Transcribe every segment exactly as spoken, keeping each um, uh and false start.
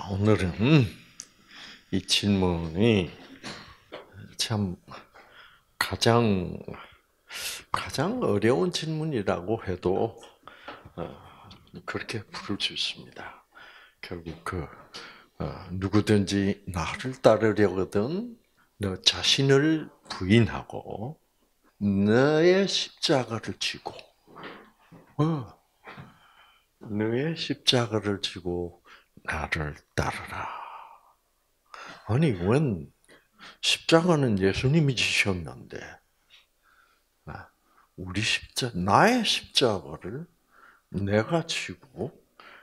오늘은 이 질문이 참 가장 가장 어려운 질문이라고 해도 그렇게 부를 수 있습니다. 결국 그 누구든지 나를 따르려거든 너 자신을 부인하고 너의 십자가를 지고 어, 너의 십자가를 지고 나를 따르라. 아니 웬 십자가는 예수님이 지셨는데 우리 십자 나의 십자가를 내가 지고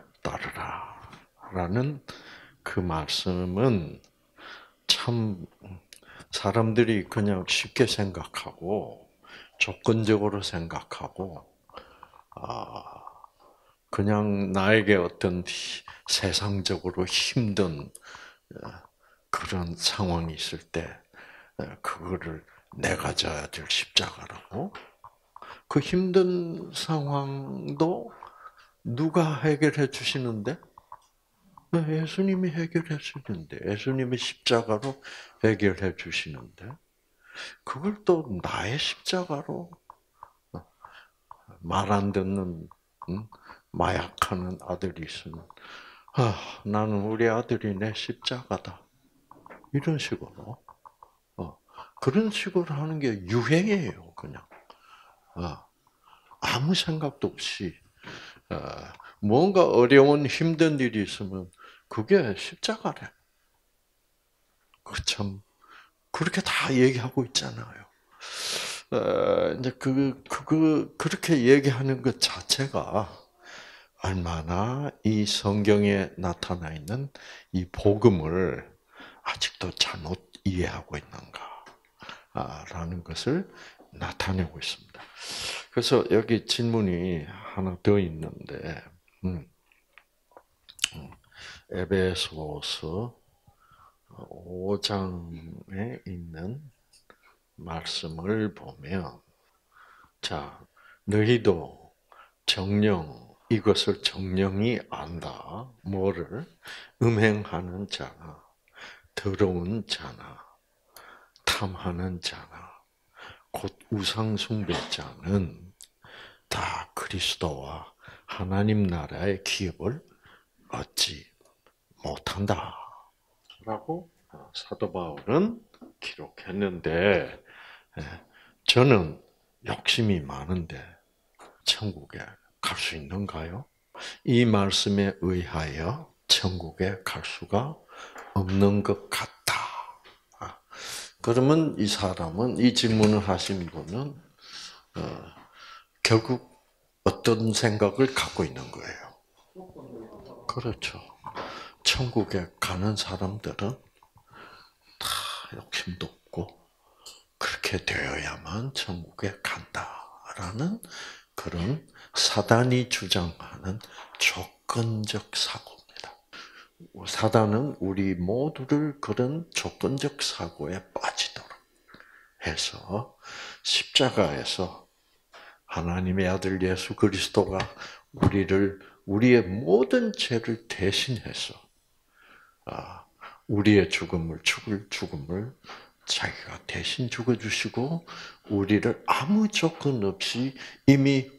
따르라라는 그 말씀은 참 사람들이 그냥 쉽게 생각하고 조건적으로 생각하고 아 그냥 나에게 어떤 세상적으로 힘든 그런 상황이 있을 때 그거를 내가 져야 될 십자가라고? 그 힘든 상황도 누가 해결해 주시는데? 예수님이 해결해 주시는데, 예수님이 십자가로 해결해 주시는데, 그걸 또 나의 십자가로 말 안 듣는 마약하는 아들이 있으면, 아, 나는 우리 아들이 내 십자가다. 이런 식으로. 어, 그런 식으로 하는 게 유행이에요, 그냥. 어, 아무 생각도 없이. 어, 뭔가 어려운 힘든 일이 있으면 그게 십자가래. 그 참 그렇게 다 얘기하고 있잖아요. 어, 이제 그, 그, 그렇게 얘기하는 것 자체가 얼마나 이 성경에 나타나 있는 이 복음을 아직도 잘못 이해하고 있는가라는 것을 나타내고 있습니다. 그래서 여기 질문이 하나 더 있는데, 음, 에베소서 오 장에 있는 말씀을 보면, 자, 너희도 정령, 이것을 정령이 안다. 뭐를? 음행하는 자나, 더러운 자나, 탐하는 자나, 곧 우상숭배자는 다 그리스도와 하나님 나라의 기업을 얻지 못한다. 라고 사도 바울은 기록했는데, 저는 욕심이 많은데 천국에 갈 수 있는가요? 이 말씀에 의하여 천국에 갈 수가 없는 것 같다. 그러면 이 사람은, 이 질문을 하신 분은 어, 결국 어떤 생각을 갖고 있는 거예요? 그렇죠. 천국에 가는 사람들은 다 욕심도 없고 그렇게 되어야만 천국에 간다라는 그런 사단이 주장하는 조건적 사고입니다. 사단은 우리 모두를 그런 조건적 사고에 빠지도록 해서 십자가에서 하나님의 아들 예수 그리스도가 우리를 우리의 모든 죄를 대신해서 우리의 죽음을 죽을 죽음을 자기가 대신 죽어주시고 우리를 아무 조건 없이 이미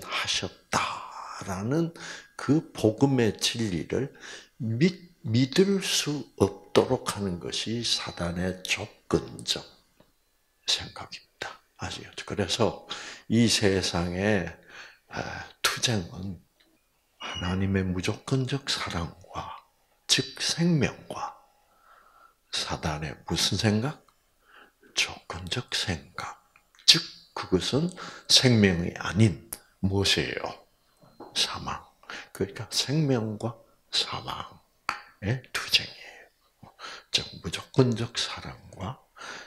구원하셨다라는 그 복음의 진리를 믿, 믿을 수 없도록 하는 것이 사단의 조건적 생각입니다. 아시겠죠? 그래서 이 세상의 투쟁은 하나님의 무조건적 사랑과 즉 생명과 사단의 무슨 생각? 조건적 생각. 즉 그것은 생명이 아닌 무엇이에요? 사망. 그러니까 생명과 사망의 투쟁이에요. 즉 무조건적 사랑과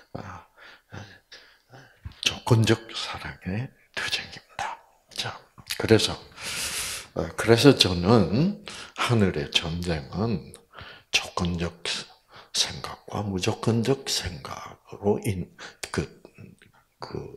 조건적 사랑의 투쟁입니다. 자, 그래서 그래서 저는 하늘의 전쟁은 조건적 생각과 무조건적 생각으로 인, 그, 그,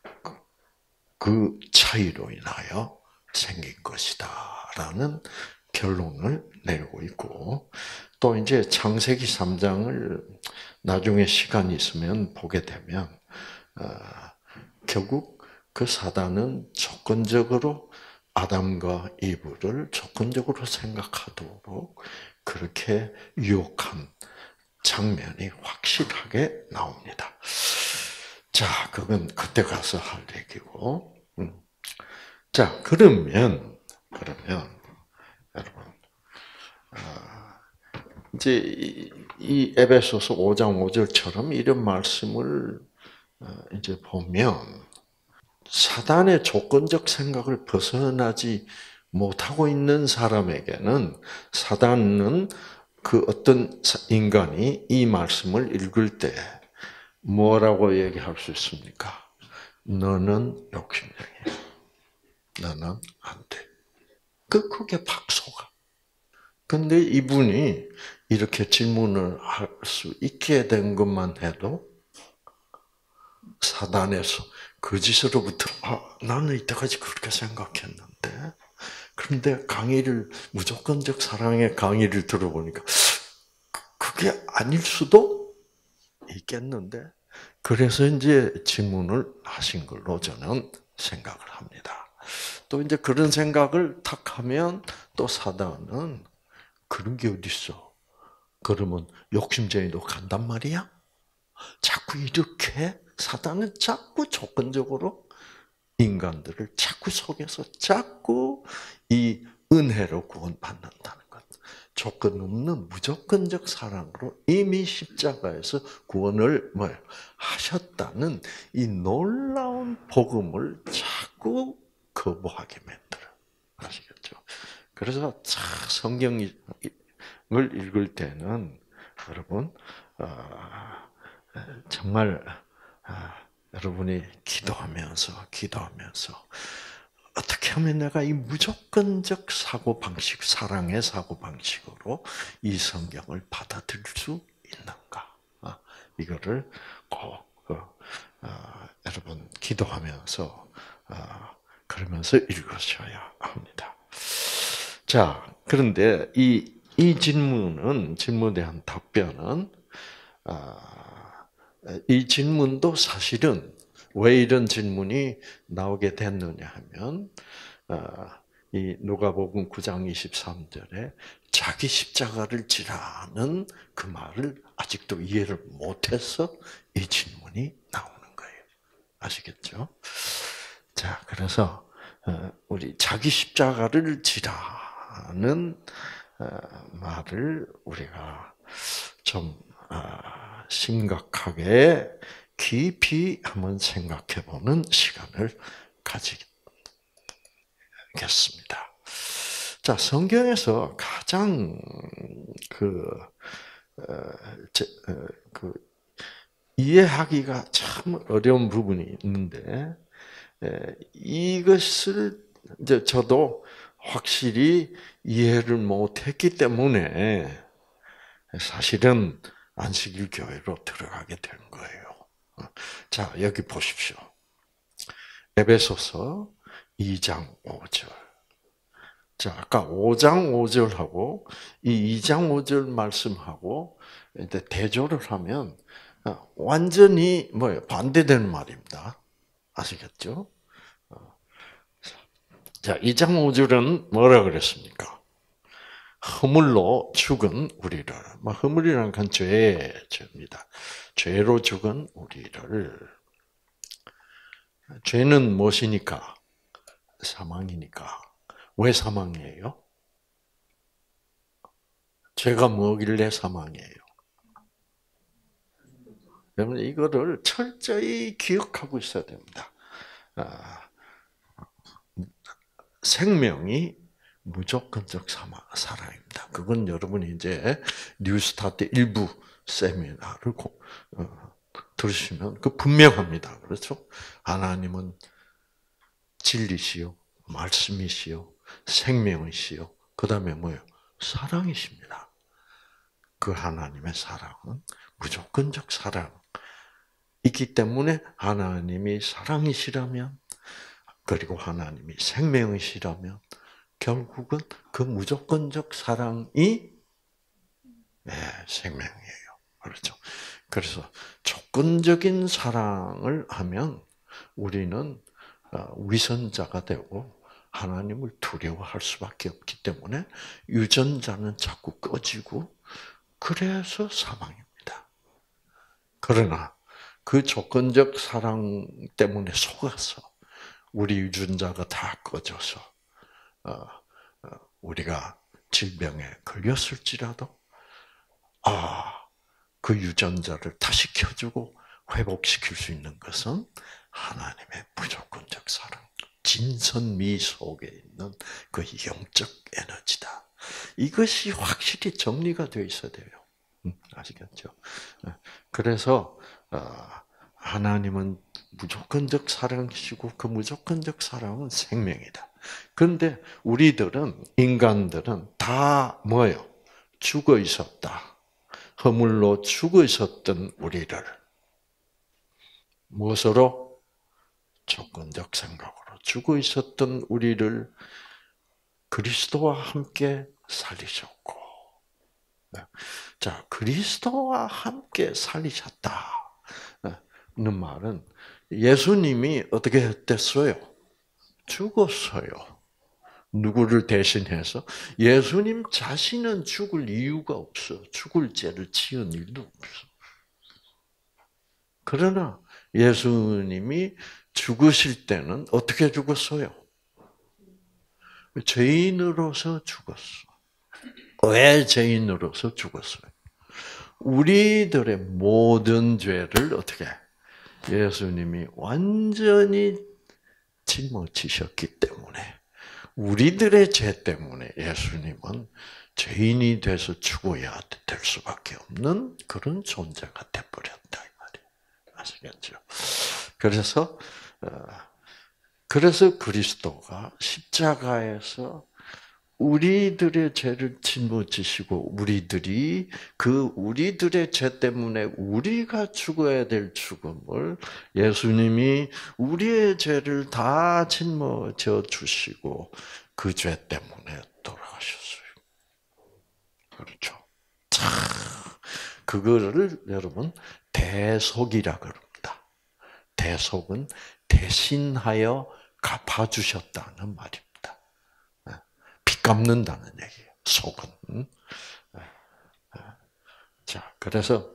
그 차이로 인하여 생긴 것이다라는 결론을 내리고 있고, 또 이제 창세기 삼 장을 나중에 시간이 있으면 보게 되면 어, 결국 그 사단은 조건적으로 아담과 이브를 조건적으로 생각하도록 그렇게 유혹한 장면이 확실하게 나옵니다. 자, 그건 그때 가서 할 얘기고. 음. 자, 그러면 그러면 여러분, 아, 이제 이, 이 에베소서 오 장 오 절처럼 이런 말씀을 이제 보면 사단의 조건적 생각을 벗어나지 못하고 있는 사람에게는 사단은 그 어떤 인간이 이 말씀을 읽을 때 뭐라고 얘기할 수 있습니까? 너는 욕심쟁이야. 너는 안 돼. 그, 그게 박소가. 근데 이분이 이렇게 질문을 할 수 있게 된 것만 해도 사단에서 거짓으로부터 아, 나는 이때까지 그렇게 생각했는데 그런데 강의를 무조건적 사랑의 강의를 들어보니까 그게 아닐 수도 있겠는데 그래서 이제 질문을 하신 걸로 저는 생각을 합니다. 또 이제 그런 생각을 탁 하면 또 사단은 그런 게 어디 있어? 그러면 욕심쟁이도 간단 말이야? 자꾸 이렇게 사단은 자꾸 조건적으로 인간들을 자꾸 속여서 자꾸 이 은혜로 구원받는다는 것. 조건 없는 무조건적 사랑으로 이미 십자가에서 구원을 뭐 하셨다는 이 놀라운 복음을 자꾸 거부하게 만들어. 아시겠죠? 그래서 성경을 읽을 때는 여러분 정말 여러분이 기도하면서 기도하면서 어떻게 하면 내가 이 무조건적 사고 방식, 사랑의 사고 방식으로 이 성경을 받아들일 수 있는가? 이거를 꼭 어, 여러분 기도하면서 어, 그러면서 읽으셔야 합니다. 자, 그런데 이, 이 질문은 질문에 대한 답변은 어, 이 질문도 사실은 왜 이런 질문이 나오게 됐느냐 하면 이 누가복음 구 장 이십삼 절에 자기 십자가를 지라는 그 말을 아직도 이해를 못해서 이 질문이 나오는 거예요. 아시겠죠? 자, 그래서 우리 자기 십자가를 지라는 말을 우리가 좀 심각하게 깊이 한번 생각해보는 시간을 가지겠습니다. 자, 성경에서 가장 그, 제, 그 이해하기가 참 어려운 부분이 있는데 이것을 이제 저도 확실히 이해를 못했기 때문에 사실은 안식일 교회로 들어가게 된 거예요. 자, 여기 보십시오. 에베소서 이 장 오 절. 자, 아까 오 장 오 절하고 이 이 장 오 절 말씀하고 이제 대조를 하면 완전히 뭐예요? 반대되는 말입니다. 아시겠죠? 자, 이 장 오 절은 뭐라 그랬습니까? 허물로 죽은 우리를, 허물이라는 건 죄의 죄입니다. 죄로 죽은 우리를, 죄는 무엇이니까? 사망이니까. 왜 사망이에요? 죄가 뭐길래 사망이에요? 여러분, 이거를 철저히 기억하고 있어야 됩니다. 생명이 무조건적 사랑입니다. 그건 여러분이 이제 뉴스타트 일부 세미나를 들으시면 그 분명합니다. 그렇죠? 하나님은 진리시요, 말씀이시요, 생명이시요. 그 다음에 뭐예요? 사랑이십니다. 그 하나님의 사랑은 무조건적 사랑이기 때문에 하나님이 사랑이시라면 그리고 하나님이 생명이시라면 결국은 그 무조건적 사랑이 네, 생명이에요. 그렇죠. 그래서 조건적인 사랑을 하면 우리는 위선자가 되고 하나님을 두려워할 수밖에 없기 때문에 유전자는 자꾸 꺼지고 그래서 사망입니다. 그러나 그 조건적 사랑 때문에 속아서 우리 유전자가 다 꺼져서 우리가 질병에 걸렸을지라도 아, 그 유전자를 다시 켜주고 회복시킬 수 있는 것은 하나님의 무조건적 사랑, 진선미 속에 있는 그 영적 에너지다. 이것이 확실히 정리가 되어 있어야 돼요. 아시겠죠? 그래서 하나님은 무조건적 사랑이시고 그 무조건적 사랑은 생명이다. 그런데 우리들은 인간들은 다 뭐예요? 죽어 있었다. 허물로 죽어 있었던 우리를 무엇으로? 조건적 생각으로 죽어 있었던 우리를 그리스도와 함께 살리셨고, 자 그리스도와 함께 살리셨다는 말은 예수님이 어떻게 했댔어요? 죽었어요. 누구를 대신해서? 예수님 자신은 죽을 이유가 없어. 죽을 죄를 지은 일도 없어. 그러나 예수님이 죽으실 때는 어떻게 죽었어요? 죄인으로서 죽었어. 왜 죄인으로서 죽었어요? 우리들의 모든 죄를 어떻게 예수님이 완전히 짊어지셨기 때문에 우리들의 죄 때문에 예수님은 죄인이 돼서 죽어야 될 수밖에 없는 그런 존재가 되어버렸다 이 말이에요. 아시겠죠? 그래서 그래서 그리스도가 십자가에서 우리들의 죄를 짊어지시고 우리들이 그 우리들의 죄 때문에 우리가 죽어야 될 죽음을 예수님이 우리의 죄를 다 짊어져 주시고 그 죄 때문에 돌아가셨어요. 그렇죠. 참 그거를 여러분 대속이라 그럽니다. 대속은 대신하여 갚아주셨다는 말입니다. 빚 갚는다는 얘기예요. 속은. 자, 그래서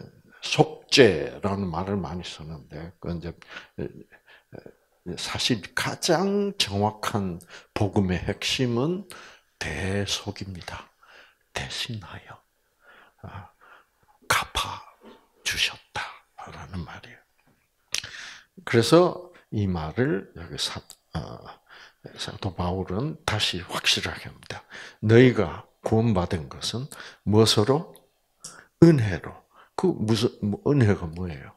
속죄라는 말을 많이 쓰는데, 그 이제 사실 가장 정확한 복음의 핵심은 대속입니다. 대신하여 갚아 주셨다라는 말이에요. 그래서 이 말을 여기 사, 사도 바울은 다시 확실하게 합니다. 너희가 구원받은 것은 무엇으로? 은혜로. 그 무슨 은혜가 뭐예요?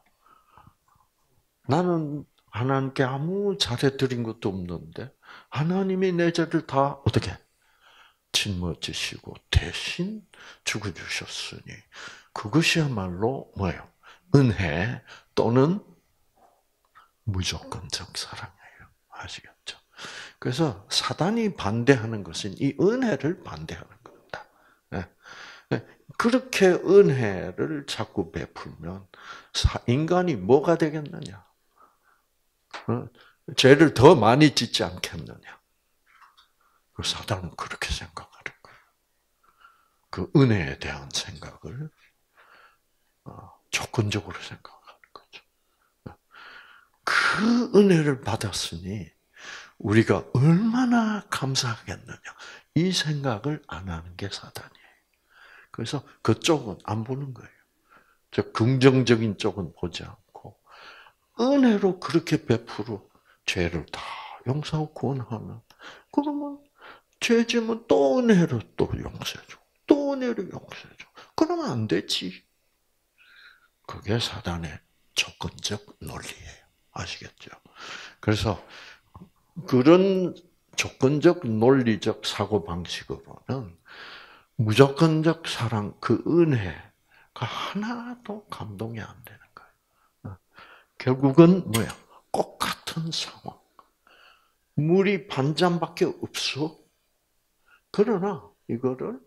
나는 하나님께 아무 잘해드린 것도 없는데 하나님이 내 죄를 다 어떻게 짊어지시고 대신 죽어주셨으니 그것이야말로 뭐예요? 은혜 또는 무조건적 사랑이에요. 아시겠죠? 그래서 사단이 반대하는 것은 이 은혜를 반대하는 겁니다. 그렇게 은혜를 자꾸 베풀면 인간이 뭐가 되겠느냐? 죄를 더 많이 짓지 않겠느냐? 사단은 그렇게 생각하는 거예요. 그 은혜에 대한 생각을 조건적으로 생각하는 거죠. 그 은혜를 받았으니 우리가 얼마나 감사하겠느냐. 이 생각을 안 하는 게 사단이에요. 그래서 그쪽은 안 보는 거예요. 저 긍정적인 쪽은 보지 않고 은혜로 그렇게 베풀어 죄를 다 용서하고 구원하면 그러면 죄 지면 또 은혜로 또 용서해줘. 또 은혜로 용서해줘. 그러면 안 되지. 그게 사단의 조건적 논리예요. 아시겠죠? 그래서 그런 조건적 논리적 사고방식으로는 무조건적 사랑, 그 은혜가 하나도 감동이 안 되는 거예요. 결국은 뭐야? 똑같은 상황. 물이 반 잔밖에 없어. 그러나 이거를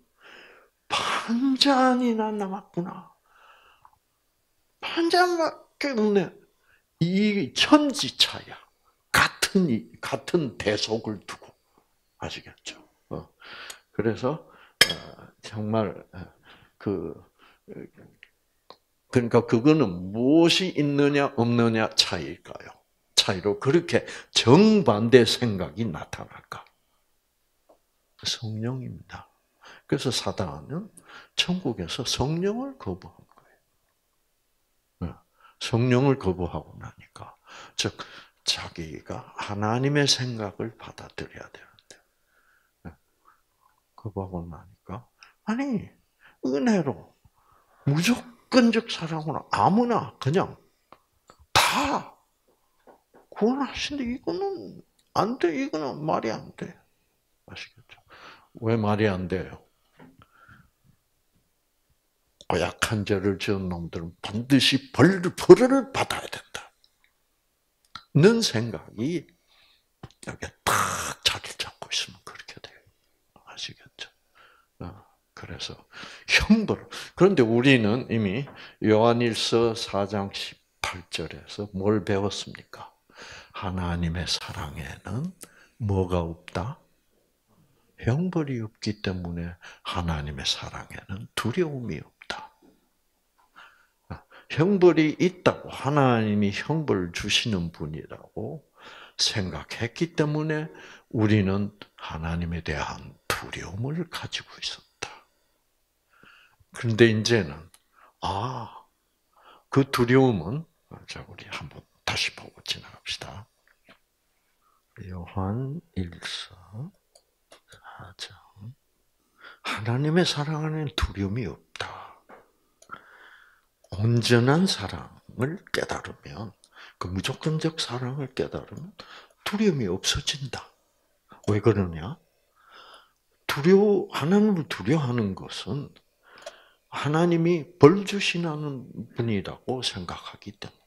반잔이나 남았구나. 반잔밖에 없네. 이 천지차야. 같은 같은 대속을 두고 아시겠죠? 어. 그래서 정말 그 그러니까 그거는 무엇이 있느냐 없느냐 차이일까요? 차이로 그렇게 정반대 생각이 나타날까? 성령입니다. 그래서 사단은 천국에서 성령을 거부한 거예요. 성령을 거부하고 나니까, 즉 자기가 하나님의 생각을 받아들여야 되는데 거부하고 나니까 아니 은혜로 무조건적 사랑으로 아무나 그냥 다 구원하신데 이거는 안 돼. 이거는 말이 안 돼. 아시겠죠? 왜 말이 안 돼요? 고약한 죄를 지은 놈들은 반드시 벌을, 벌을 받아야 된다. 는 생각이 여기에 딱 자리를 잡고 있으면 그렇게 돼요. 아시겠죠? 그래서 형벌. 그런데 우리는 이미 요한일서 사 장 십팔 절에서 뭘 배웠습니까? 하나님의 사랑에는 뭐가 없다? 형벌이 없기 때문에 하나님의 사랑에는 두려움이 없다. 형벌이 있다고 하나님이 형벌을 주시는 분이라고 생각했기 때문에 우리는 하나님에 대한 두려움을 가지고 있었다. 그런데 이제는 아, 그 두려움은 자 우리 한번 다시 보고 지나갑시다. 요한일서 사 장 하나님의 사랑 안에는 두려움이 없다. 온전한 사랑을 깨달으면 그 무조건적 사랑을 깨달으면 두려움이 없어진다. 왜 그러냐? 두려워 하나님을 두려워하는 것은 하나님이 벌 주시는 분이라고 생각하기 때문에.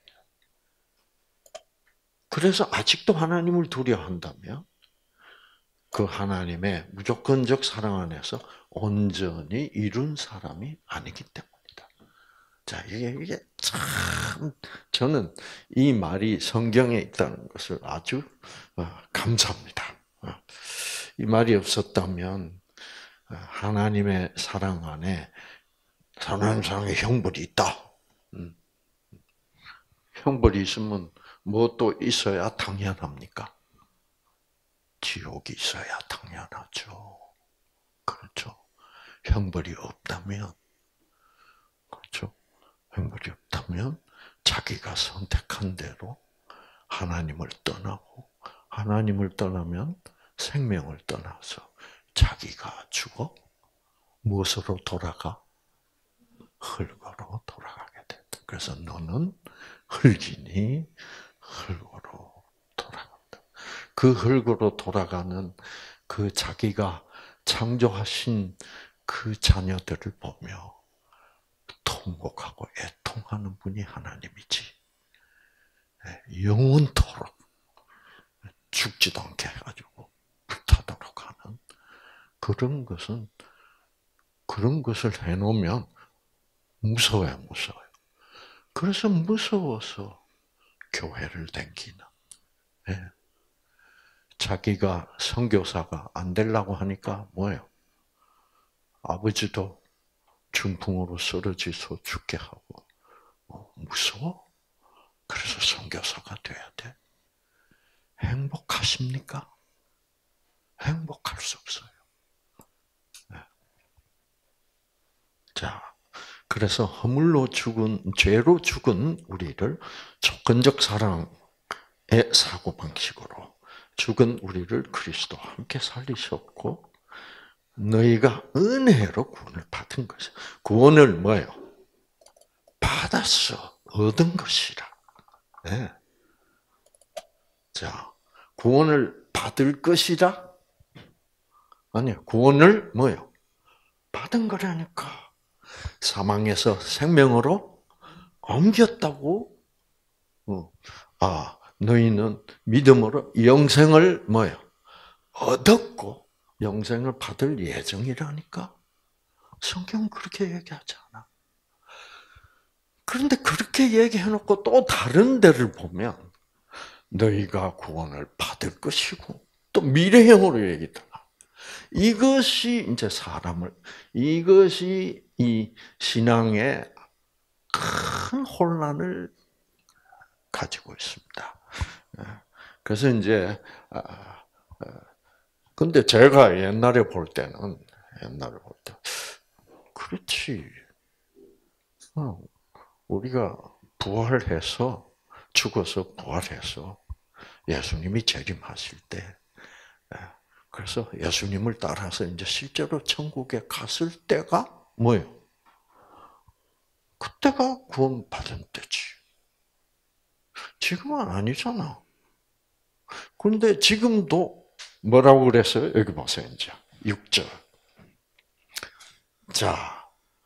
그래서 아직도 하나님을 두려워한다면 그 하나님의 무조건적 사랑 안에서 온전히 이룬 사람이 아니기 때문이다. 자, 이게, 이게 참, 저는 이 말이 성경에 있다는 것을 아주 감사합니다. 이 말이 없었다면 하나님의 사랑 안에 하나님 사랑에 형벌이 있다. 형벌이 있으면 뭐 또 있어야 당연합니까? 지옥이 있어야 당연하죠. 그렇죠. 형벌이 없다면, 그렇죠. 형벌이 없다면 자기가 선택한 대로 하나님을 떠나고, 하나님을 떠나면 생명을 떠나서 자기가 죽어 무엇으로 돌아가? 흙으로 돌아가게 된다. 그래서 너는 흙이니 흙으로 돌아간다. 그 흙으로 돌아가는 그 자기가 창조하신 그 자녀들을 보며 통곡하고 애통하는 분이 하나님이지. 영원토록 죽지도 않게 해가지고 불타도록 하는 그런 것은 그런 것을 해놓으면 무서워요, 무서워요. 그래서 무서워서 교회를 다니는. 예. 자기가 선교사가 안 되려고 하니까 뭐예요? 아버지도 중풍으로 쓰러져서 죽게 하고 어, 무서워? 그래서 선교사가 돼야 돼. 행복하십니까? 행복할 수 없어요. 네. 자, 그래서 허물로 죽은 죄로 죽은 우리를 조건적 사랑의 사고 방식으로 죽은 우리를 그리스도와 함께 살리셨고 너희가 은혜로 구원을 받은 것이야. 구원을 뭐예요? 받았어. 얻은 것이라. 네. 자, 구원을 받을 것이라? 아니요. 구원을 뭐예요? 받은 거라니까. 사망에서 생명으로 옮겼다고. 아, 너희는 믿음으로 영생을 뭐예요? 얻었고 영생을 받을 예정이라니까. 성경은 그렇게 얘기하지 않아. 그런데 그렇게 얘기해놓고 또 다른 데를 보면 너희가 구원을 받을 것이고 또 미래형으로 얘기다. 이것이 이제 사람을 이것이 이 신앙의 큰 혼란을 가지고 있습니다. 그래서 이제 근데 제가 옛날에 볼 때는 옛날에 볼 때 그렇지. 우리가 부활해서 죽어서 부활해서 예수님이 재림하실 때 그래서 예수님을 따라서 이제 실제로 천국에 갔을 때가 뭐예요? 그때가 구원 받은 때지. 지금은 아니잖아. 그런데 지금도 뭐라고 그랬어요? 여기 보세요, 이제. 육 절. 자,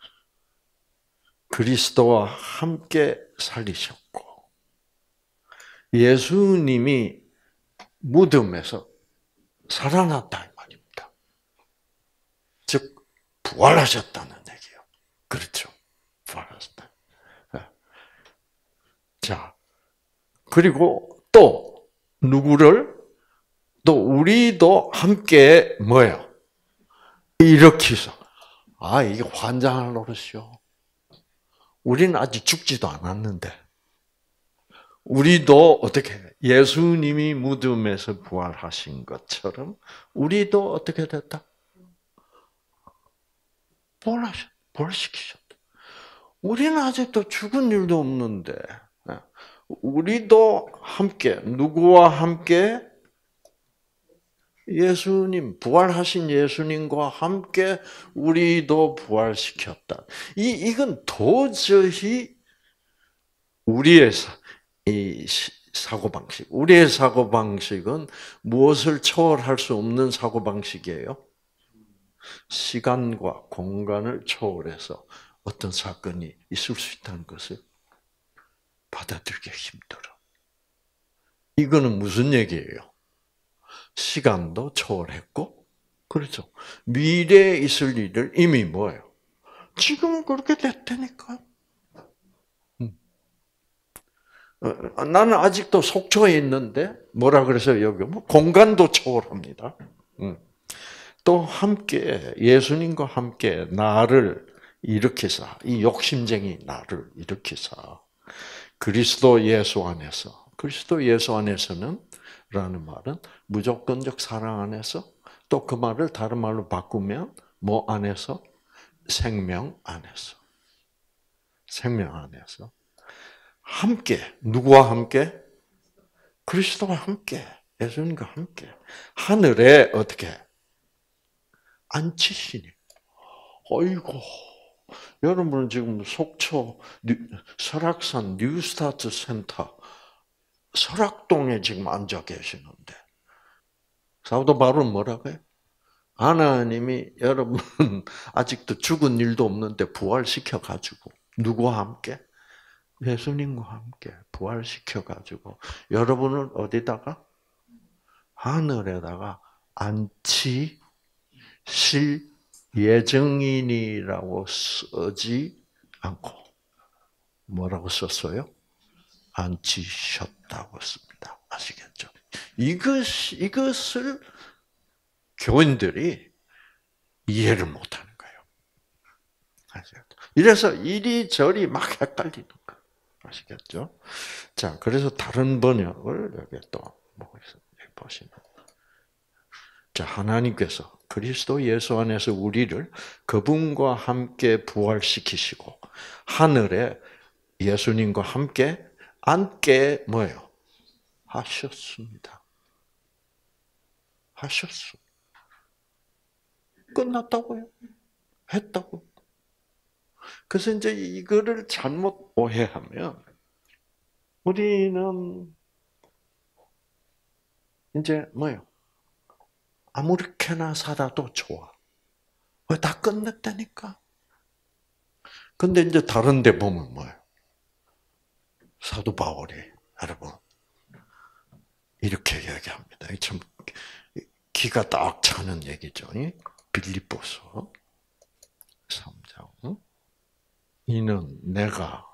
그리스도와 함께 살리셨고, 예수님이 무덤에서 살아났다, 이 말입니다. 즉, 부활하셨다는 얘기예요. 그렇죠. 부활하셨다. 자, 그리고 또, 누구를? 또, 우리도 함께, 뭐예요? 일으키서. 아, 이게 환장할 노릇이요. 우리는 아직 죽지도 않았는데, 우리도 어떻게, 예수님이 무덤에서 부활하신 것처럼, 우리도 어떻게 됐다? 부활하셨, 부활시키셨다. 우리는 아직도 죽은 일도 없는데, 우리도 함께, 누구와 함께? 예수님, 부활하신 예수님과 함께 우리도 부활시켰다. 이, 이건 도저히 우리의 이 사고방식, 우리의 사고방식은 무엇을 초월할 수 없는 사고방식이에요? 시간과 공간을 초월해서 어떤 사건이 있을 수 있다는 것을 받아들이기 힘들어. 이거는 무슨 얘기예요? 시간도 초월했고, 그렇죠. 미래에 있을 일을 이미 뭐예요? 지금 그렇게 됐다니까. 나는 아직도 속초에 있는데, 뭐라 그래서 여기 뭐 공간도 초월합니다. 또 함께, 예수님과 함께 나를 일으키사, 이 욕심쟁이 나를 일으키사, 그리스도 예수 안에서, 그리스도 예수 안에서는 라는 말은 무조건적 사랑 안에서 또 그 말을 다른 말로 바꾸면 뭐 안에서? 생명 안에서. 생명 안에서. 함께. 누구와 함께? 그리스도와 함께. 예수님과 함께. 하늘에 어떻게? 앉히시니. 어이고. 여러분은 지금 속초 설악산 뉴스타트 센터 설악동에 지금 앉아 계시는데 사도 바울은 뭐라고 해요? 하나님이 여러분 아직도 죽은 일도 없는데 부활시켜 가지고 누구와 함께? 예수님과 함께 부활시켜 가지고 여러분을 어디다가? 하늘에다가 앉히실 예정인이라고 쓰지 않고 뭐라고 썼어요? 앉히셨다고 씁니다. 아시겠죠? 이것, 이것을 교인들이 이해를 못하는 거예요. 아시겠죠? 이래서 이리저리 막 헷갈리는 거예요. 아시겠죠? 자, 그래서 다른 번역을 여기 또 보시면. 자, 하나님께서 그리스도 예수 안에서 우리를 그분과 함께 부활시키시고 하늘에 예수님과 함께 앉게 뭐예요? 하셨습니다. 하셨어. 끝났다고요? 했다고. 그래서 이제 이거를 잘못 오해하면 우리는 이제 뭐예요? 아무렇게나 살아도 좋아. 왜 다 끝냈다니까? 근데 이제 다른 데 보면 뭐예요? 사도 바울이 여러분 이렇게 얘기합니다. 참 기가 딱 차는 얘기죠. 빌립보서 삼 장. 이는 내가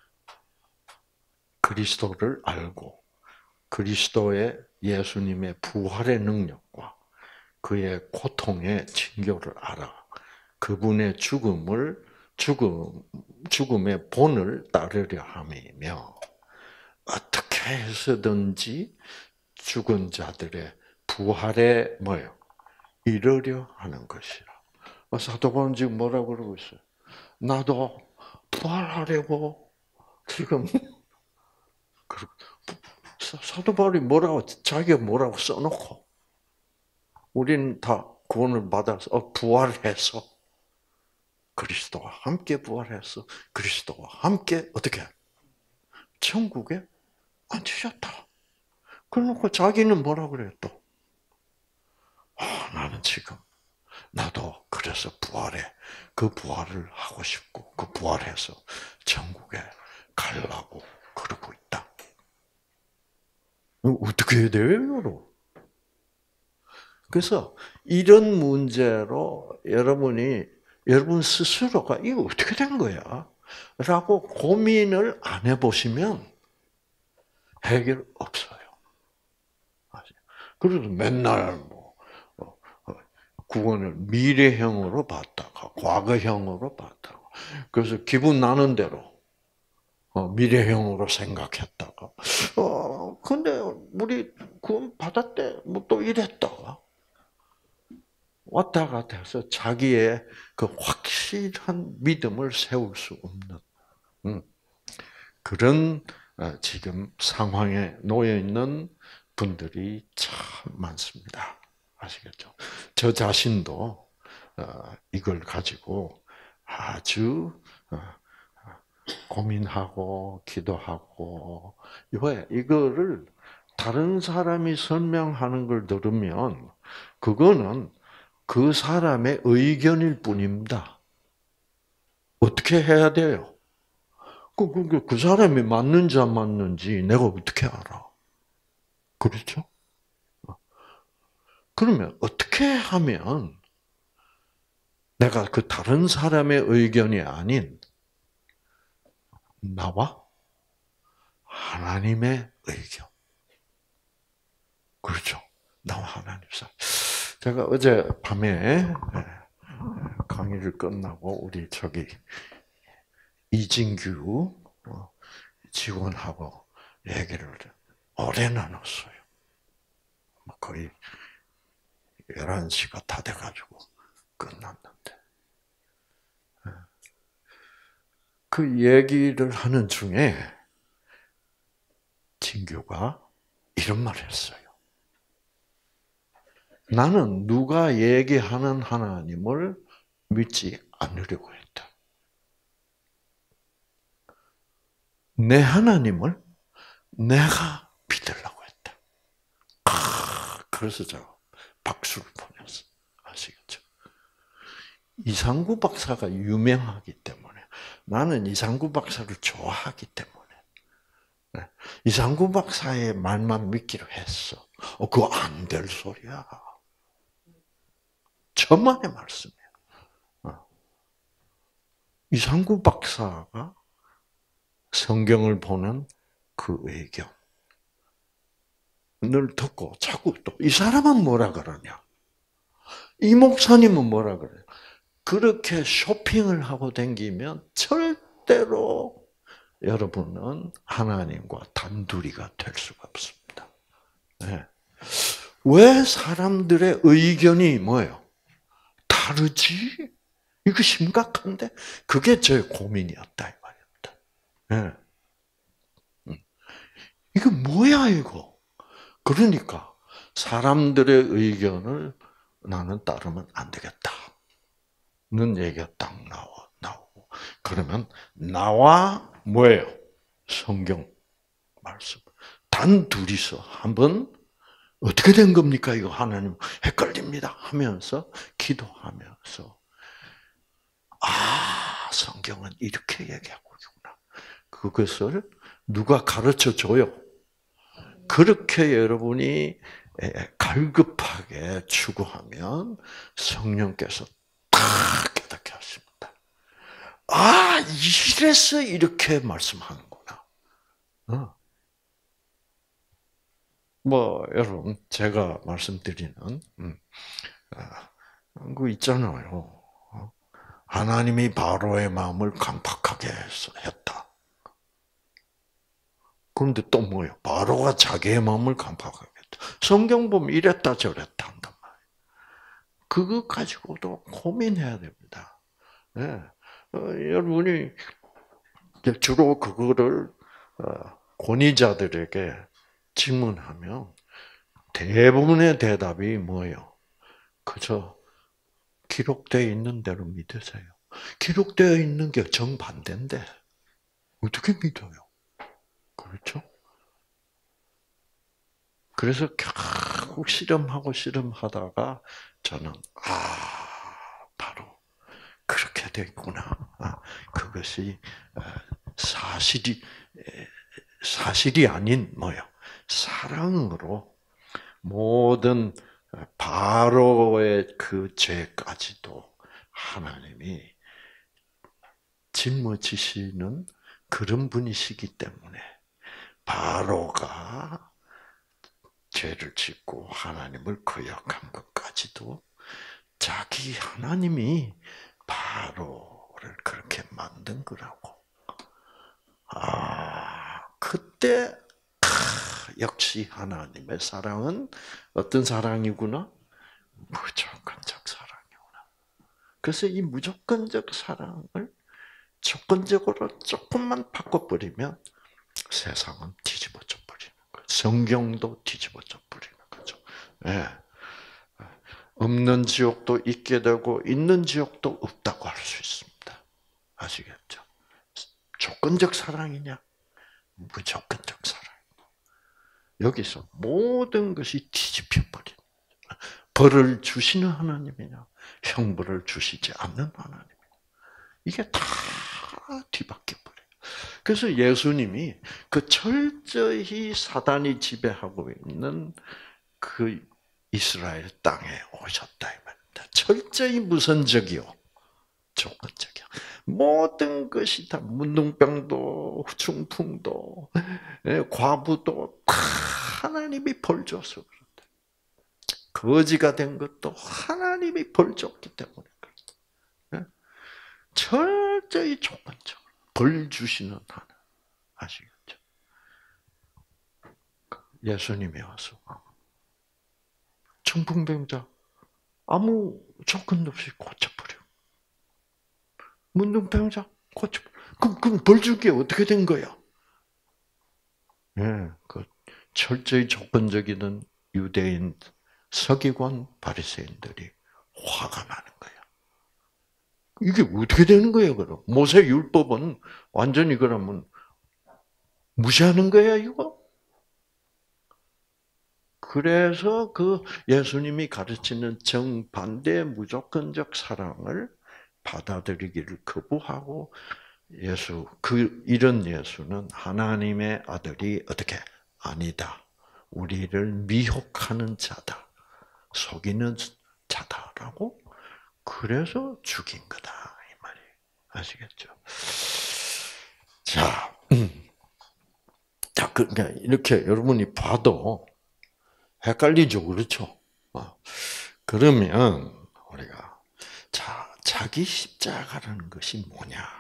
그리스도를 알고 그리스도의 예수님의 부활의 능력과 그의 고통의 징조를 알아. 그분의 죽음을 죽음 죽음의 본을 따르려 함이며 어떻게 해서든지 죽은 자들의 부활에 뭐요? 이르려 하는 것이라. 사도 바울은 지금 뭐라고 그러고 있어요? 나도 부활하려고 지금 사도 바울이 뭐라고 자기가 뭐라고 써놓고 우리는 다 구원을 받아서 어, 부활해서 그리스도와 함께 부활해서 그리스도와 함께 어떻게 천국에 앉으셨다. 그러놓고 자기는 뭐라 그래요 또? 아, 나는 지금 나도 그래서 부활해 그 부활을 하고 싶고 그 부활해서 천국에 가려고 그러고 있다. 어떻게 해야 돼요, 여러분? 그래서 이런 문제로 여러분이 여러분 스스로가 이거 어떻게 된 거야? 라고 고민을 안 해보시면 해결 없어요. 그래서 맨날 뭐 구원을 미래형으로 봤다가 과거형으로 봤다가 그래서 기분 나는 대로 미래형으로 생각했다가 어 근데 우리 구원 받았대 뭐 또 이랬다가 왔다 갔다 해서 자기의 그 확실한 믿음을 세울 수 없는 그런 지금 상황에 놓여 있는 분들이 참 많습니다. 아시겠죠? 저 자신도 이걸 가지고 아주 고민하고 기도하고 왜 이거를 다른 사람이 설명하는 걸 들으면 그거는 그 사람의 의견일 뿐입니다. 어떻게 해야 돼요? 그, 그, 그 사람이 맞는지 안 맞는지 내가 어떻게 알아? 그렇죠? 그러면 어떻게 하면 내가 그 다른 사람의 의견이 아닌 나와 하나님의 의견. 그렇죠? 나와 하나님 사이. 제가 어제 밤에 강의를 끝나고 우리 저기 이진규 직원하고 얘기를 오래 나눴어요. 거의 열한 시가 다 돼가지고 끝났는데. 그 얘기를 하는 중에 진규가 이런 말을 했어요. 나는 누가 얘기하는 하나님을 믿지 않으려고 했다. 내 하나님을 내가 믿으려고 했다. 아, 그래서 제가 박수를 보냈어. 아시겠죠? 이상구 박사가 유명하기 때문에 나는 이상구 박사를 좋아하기 때문에 이상구 박사의 말만 믿기로 했어. 어, 그거 안 될 소리야. 천만의 말씀이야. 어. 이상구 박사가 성경을 보는 그 의견을 듣고 자꾸 또 이 사람은 뭐라 그러냐? 이 목사님은 뭐라 그래요? 그렇게 쇼핑을 하고 다니면 절대로 여러분은 하나님과 단둘이가 될 수가 없습니다. 네. 왜 사람들의 의견이 뭐예요? 다르지? 이거 심각한데? 그게 제 고민이었다, 이 말이었다. 네. 이거 뭐야, 이거? 그러니까 사람들의 의견을 나는 따르면 안 되겠다. 는 얘기가 딱 나와, 나오고. 그러면 나와 뭐예요? 성경 말씀. 단 둘이서 한번 어떻게 된 겁니까? 이거 하나님 헷갈립니다 하면서 기도하면서 아, 성경은 이렇게 얘기하고 있구나. 그것을 누가 가르쳐 줘요. 그렇게 여러분이 갈급하게 추구하면 성령께서 딱 깨닫게 하십니다. 아, 이래서 이렇게 말씀하는구나. 어. 뭐 여러분 제가 말씀드리는 음, 아, 그 있잖아요. 어? 하나님이 바로의 마음을 강팍하게 했다. 그런데 또 뭐예요? 바로가 자기의 마음을 강팍하게 했다. 성경 보면 이랬다 저랬다 한단 말이에요. 그거 가지고도 고민해야 됩니다. 네. 어, 여러분이 주로 그거를 어, 권위자들에게 질문하면 대부분의 대답이 뭐예요? 그저 기록되어 있는 대로 믿으세요. 기록되어 있는 게 정반대인데 어떻게 믿어요? 그렇죠? 그래서 결국 실험하고 실험하다가 저는 아 바로 그렇게 됐구나. 아, 그것이 사실이 사실이 아닌 뭐요? 사랑으로 모든 바로의 그 죄까지도 하나님이 짊어지시는 그런 분이시기 때문에 바로가 죄를 짓고 하나님을 거역한 것까지도 자기 하나님이 바로를 그렇게 만든 거라고. 아, 그때 역시 하나님의 사랑은 어떤 사랑이구나? 무조건적 사랑이구나. 그래서 이 무조건적 사랑을 조건적으로 조금만 바꿔버리면 세상은 뒤집어져 버리는 거예요. 성경도 뒤집어져 버리는 거죠. 네. 없는 지옥도 있게 되고 있는 지옥도 없다고 할 수 있습니다. 아시겠죠? 조건적 사랑이냐? 무조건적 사랑. 여기서 모든 것이 뒤집혀 버린. 벌을 주시는 하나님이냐? 형벌을 주시지 않는 하나님이냐? 이게 다 뒤바뀌어 버려요. 그래서 예수님이 그 철저히 사단이 지배하고 있는 그 이스라엘 땅에 오셨다 이 말입니다. 철저히 무선적이요, 조건적이요. 모든 것이 다 문둥병도, 중풍도, 과부도 다 하나님이 벌 줘서 그렇다. 거지가 된 것도 하나님이 벌 줬기 때문에 그렇다. 철저히 조건적으로 벌 주시는 하나. 아시겠죠? 예수님이 와서 중풍병자 아무 조건 없이 고쳐버려. 문둥병자 고쳐버려. 그럼, 그럼 벌 줄 게 어떻게 된 거야? 예, 그 철저히 조건적이던 유대인 서기관 바리새인들이 화가 나는 거야. 이게 어떻게 되는 거예요, 그럼? 모세 율법은 완전히 그러면 무시하는 거야, 이거? 그래서 그 예수님이 가르치는 정반대 무조건적 사랑을 받아들이기를 거부하고 예수, 그, 이런 예수는 하나님의 아들이 어떻게? 아니다. 우리를 미혹하는 자다. 속이는 자다라고 그래서 죽인 거다. 이 말이에요. 아시겠죠? 자, 자, 그러니까 이렇게 여러분이 봐도 헷갈리죠, 그렇죠? 그러면 우리가 자, 자기 십자가라는 것이 뭐냐?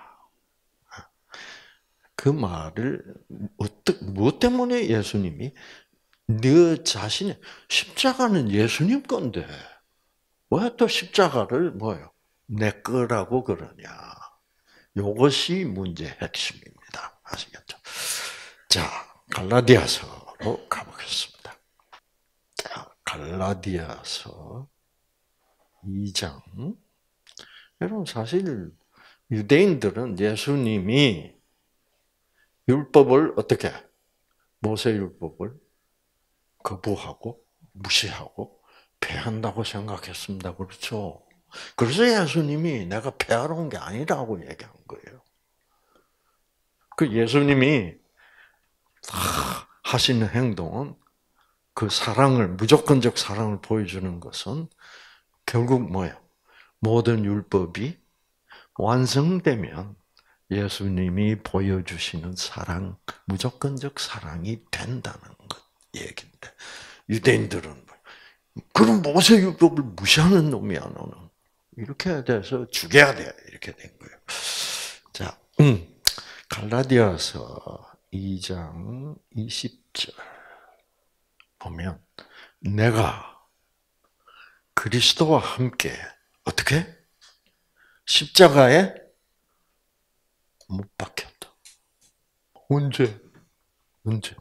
그 말을 어떻게 무엇 때문에 예수님이 너 자신의 십자가는 예수님 건데 왜 또 십자가를 뭐요? 내 거라고 그러냐? 이것이 문제의 핵심입니다. 아시겠죠? 자, 갈라디아서로 가보겠습니다. 자, 갈라디아서 이 장. 여러분 사실 유대인들은 예수님이 율법을 어떻게 모세 율법을 거부하고 무시하고 폐한다고 생각했습니다. 그렇죠? 그래서 예수님이 내가 폐하러 온 게 아니라고 얘기한 거예요. 그 예수님이 하시는 행동은 그 사랑을, 무조건적 사랑을 보여주는 것은 결국 뭐예요? 모든 율법이 완성되면 예수님이 보여주시는 사랑, 무조건적 사랑이 된다는 것 얘기인데, 유대인들은 그럼 모세 율법을 무시하는 놈이야 너는. 이렇게 돼서 죽여야 돼. 이렇게 된 거예요. 자, 음, 갈라디아서 이 장 이십 절 보면 내가 그리스도와 함께 어떻게? 십자가에 못 박혔다. 언제? 언제?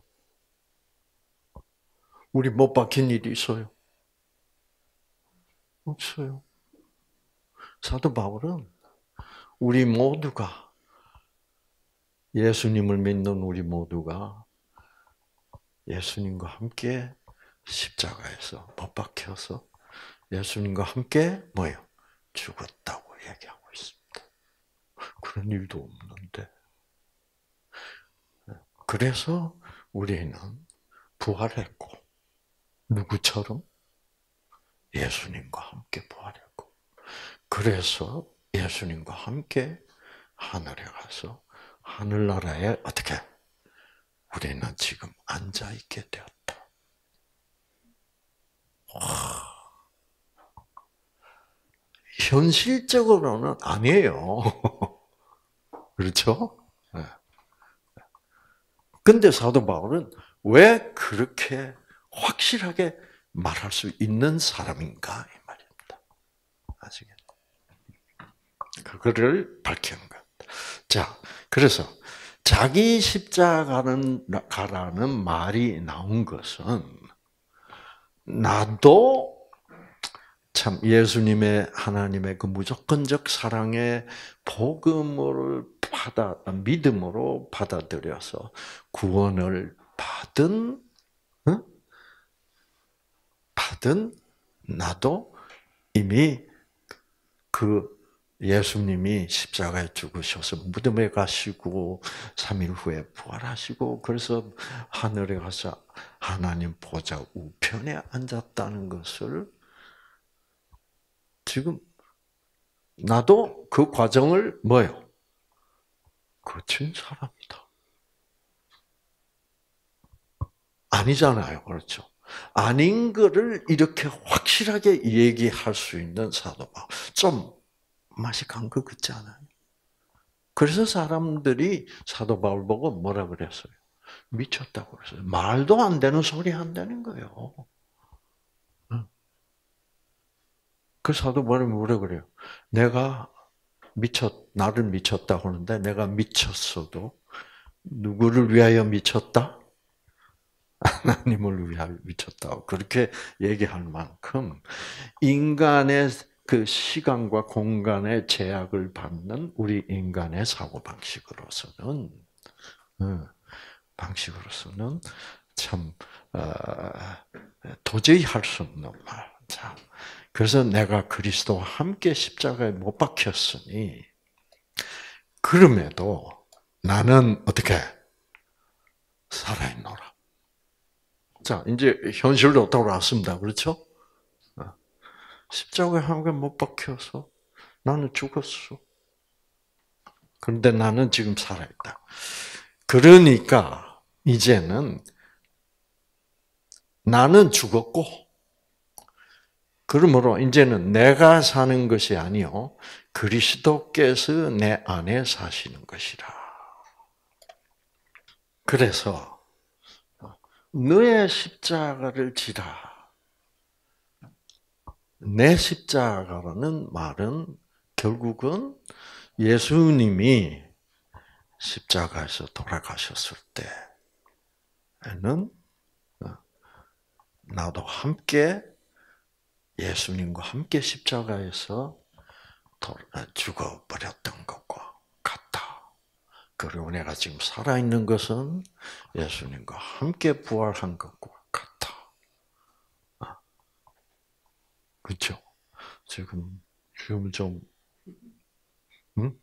우리 못 박힌 일이 있어요? 없어요. 사도 바울은 우리 모두가 예수님을 믿는 우리 모두가 예수님과 함께 십자가에서 못 박혀서 예수님과 함께 뭐요? 죽었다고 얘기하고 있습니다. 그런 일도 없는데. 그래서 우리는 부활했고 누구처럼? 예수님과 함께 부활했고 그래서 예수님과 함께 하늘에 가서 하늘나라에 어떻게? 우리는 지금 앉아있게 되었다. 와. 현실적으로는 아니에요. 그렇죠? 네. 근데 사도 바울은 왜 그렇게 확실하게 말할 수 있는 사람인가 이 말입니다. 아시겠죠? 그거를 밝히는 것. 자, 그래서 자기 십자가는 가라는 말이 나온 것은 나도 참 예수님의 하나님의 그 무조건적 사랑의 복음을 받아 믿음으로 받아들여서 구원을 받은 응? 받은 나도 이미 그 예수님이 십자가에 죽으셔서 무덤에 가시고 삼 일 후에 부활하시고 그래서 하늘에 가서 하나님 보좌 우편에 앉았다는 것을 지금 나도 그 과정을 뭐요? 거친 사람이다. 아니잖아요. 그렇죠? 아닌 거를 이렇게 확실하게 얘기할 수 있는 사도 바울. 좀 맛이 간 것 같지 않아요? 그래서 사람들이 사도 바울 보고 뭐라 그랬어요? 미쳤다고 그랬어요. 말도 안 되는 소리 한다는 거예요. 그 사도 바울이 뭐라 그래요? 내가 미쳤, 나를 미쳤다고 하는데 내가 미쳤어도 누구를 위하여 미쳤다? 하나님을 위하여 미쳤다고 그렇게 얘기할 만큼 인간의 그 시간과 공간의 제약을 받는 우리 인간의 사고 방식으로서는 방식으로서는 참 도저히 할 수 없는 말. 자, 그래서 내가 그리스도와 함께 십자가에 못 박혔으니 그럼에도 나는 어떻게 살아있노라. 자, 이제 현실로 돌아왔습니다. 그렇죠? 십자가에 함께 못 박혀서 나는 죽었어. 그런데 나는 지금 살아있다. 그러니까 이제는 나는 죽었고 그러므로 이제는 내가 사는 것이 아니요 그리스도께서 내 안에 사시는 것이라. 그래서 너의 십자가를 지라. 내 십자가라는 말은 결국은 예수님이 십자가에서 돌아가셨을 때에는 나도 함께 예수님과 함께 십자가에서 죽어버렸던 것과 같다. 그리고 내가 지금 살아있는 것은 예수님과 함께 부활한 것과 같다. 그렇죠? 지금 지금 좀 음?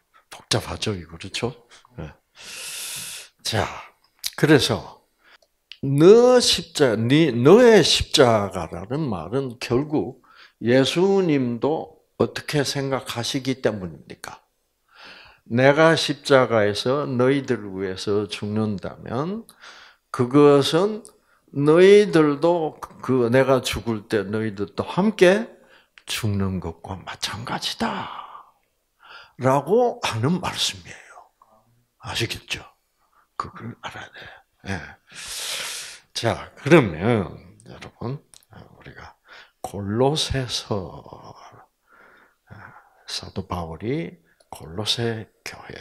복잡하죠, 이거 그렇죠? 네. 자, 그래서 너 십자, 네, 너의 십자가라는 말은 결국 예수님도 어떻게 생각하시기 때문입니까? 내가 십자가에서 너희들을 위해서 죽는다면 그것은 너희들도 그 내가 죽을 때 너희들도 함께 죽는 것과 마찬가지다. 라고 하는 말씀이에요. 아시겠죠? 그걸 알아야 돼. 예. 자, 그러면 여러분 우리가 골로새서 사도 바울이 골로새 교회,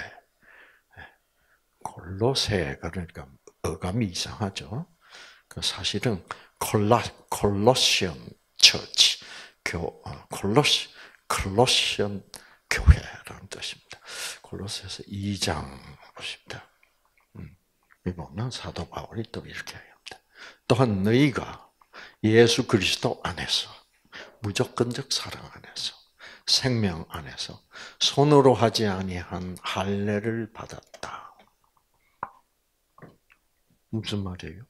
골로새 그러니까 어감이 이상하죠. 그 사실은 콜라 콜로시언 처치 교 콜로시 콜로시언 교회라는 뜻입니다. 골로새서 이 장 보십니다. 음, 이거는 사도 바울이 또 이렇게 합니다. 또한 너희가 예수 그리스도 안에서 무조건적 사랑 안에서 생명 안에서 손으로 하지 아니한 할례를 받았다. 무슨 말이에요?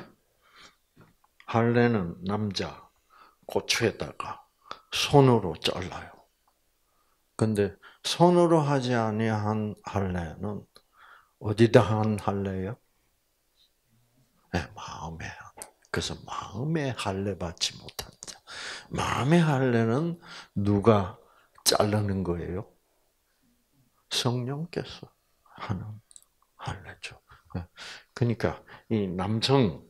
할례는 남자 고추에다가 손으로 잘라요. 근데 손으로 하지 아니한 할례는 어디다 한 할례예요? 네, 마음에 한. 그래서 마음에 할례 받지 못한 자. 마음의 할례는 누가 자르는 거예요? 성령께서 하는 할례죠. 그러니까 이 남성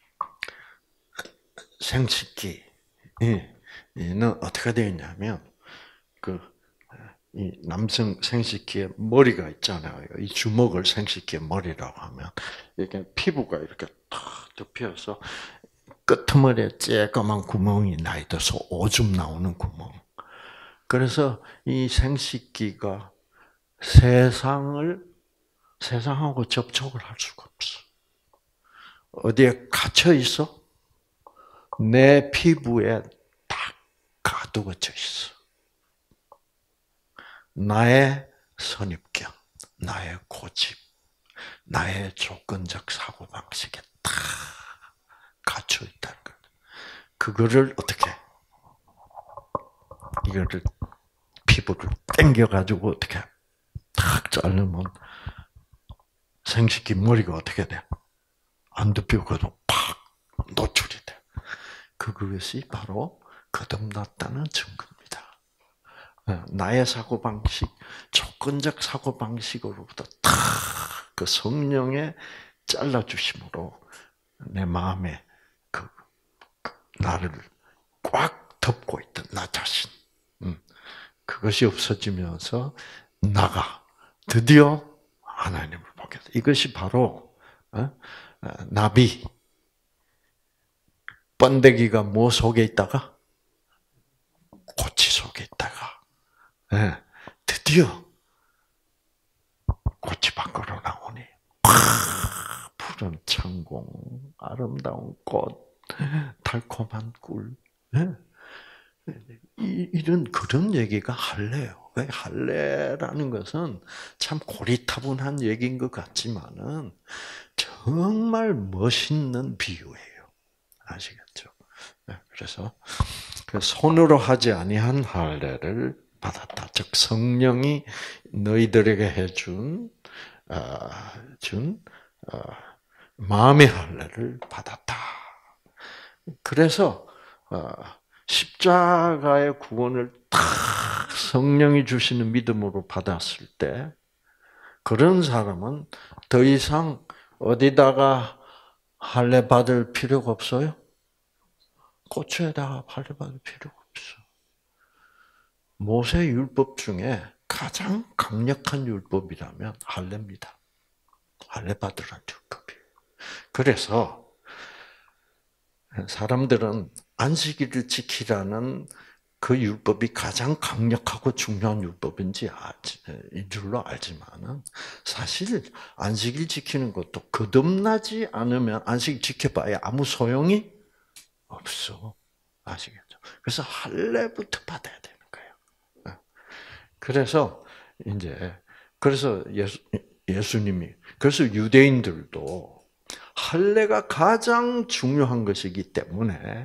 생식기는 어떻게 되어 있냐면 그 이 남성 생식기에 머리가 있잖아요. 이 주먹을 생식기의 머리라고 하면 이렇게 피부가 이렇게 탁 덮여서 끄트머리에 쬐까만 구멍이 나 있어서 오줌 나오는 구멍. 그래서 이 생식기가 세상을 세상하고 접촉을 할 수가 없어. 어디에 갇혀 있어? 내 피부에 딱 가두어져 있어. 나의 선입견, 나의 고집, 나의 조건적 사고방식에 다 갇혀 있다는 거예요. 그거를 어떻게, 이거를, 피부를 당겨가지고 어떻게 탁 자르면 생식기 머리가 어떻게 돼? 안 덮여가지고 팍 노출이 돼. 그것이 바로 거듭났다는 증거입니다. 나의 사고방식, 조건적 사고방식으로부터 탁 그 성령의 잘라주심으로 내 마음에 그 나를 꽉 덮고 있던 나 자신, 그것이 없어지면서 나가 드디어 하나님을 보게 돼. 이것이 바로 나비, 번데기가 뭐 속에 있다가? 꼬치 속에 있다가 드디어 꽃이 밖으로 나오니 푸른 창공, 아름다운 꽃, 달콤한 꿀. 이런 그런 얘기가 할례예요. 왜 할례라는 것은 참 고리타분한 얘기인 것 같지만은 정말 멋있는 비유예요. 아시겠죠? 그래서 손으로 하지 아니한 할례를 받았다. 즉 성령이 너희들에게 해준 어, 준 어, 마음의 할례를 받았다. 그래서 어, 십자가의 구원을 딱 성령이 주시는 믿음으로 받았을 때 그런 사람은 더 이상 어디다가 할례 받을 필요가 없어요? 고추에다가 할례 받을 필요가 없어. 모세 율법 중에 가장 강력한 율법이라면 할례입니다. 할례 받으라는 율법이에요. 그래서 사람들은 안식일을 지키라는 그 율법이 가장 강력하고 중요한 율법인지 인 줄로 알지만은 사실 안식일 지키는 것도 거듭나지 않으면 안식 지켜봐야 아무 소용이 없어. 아시겠죠? 그래서 할례부터 받아야 되는 거예요. 그래서 이제 그래서 예수 예수님이 그래서 유대인들도 할례가 가장 중요한 것이기 때문에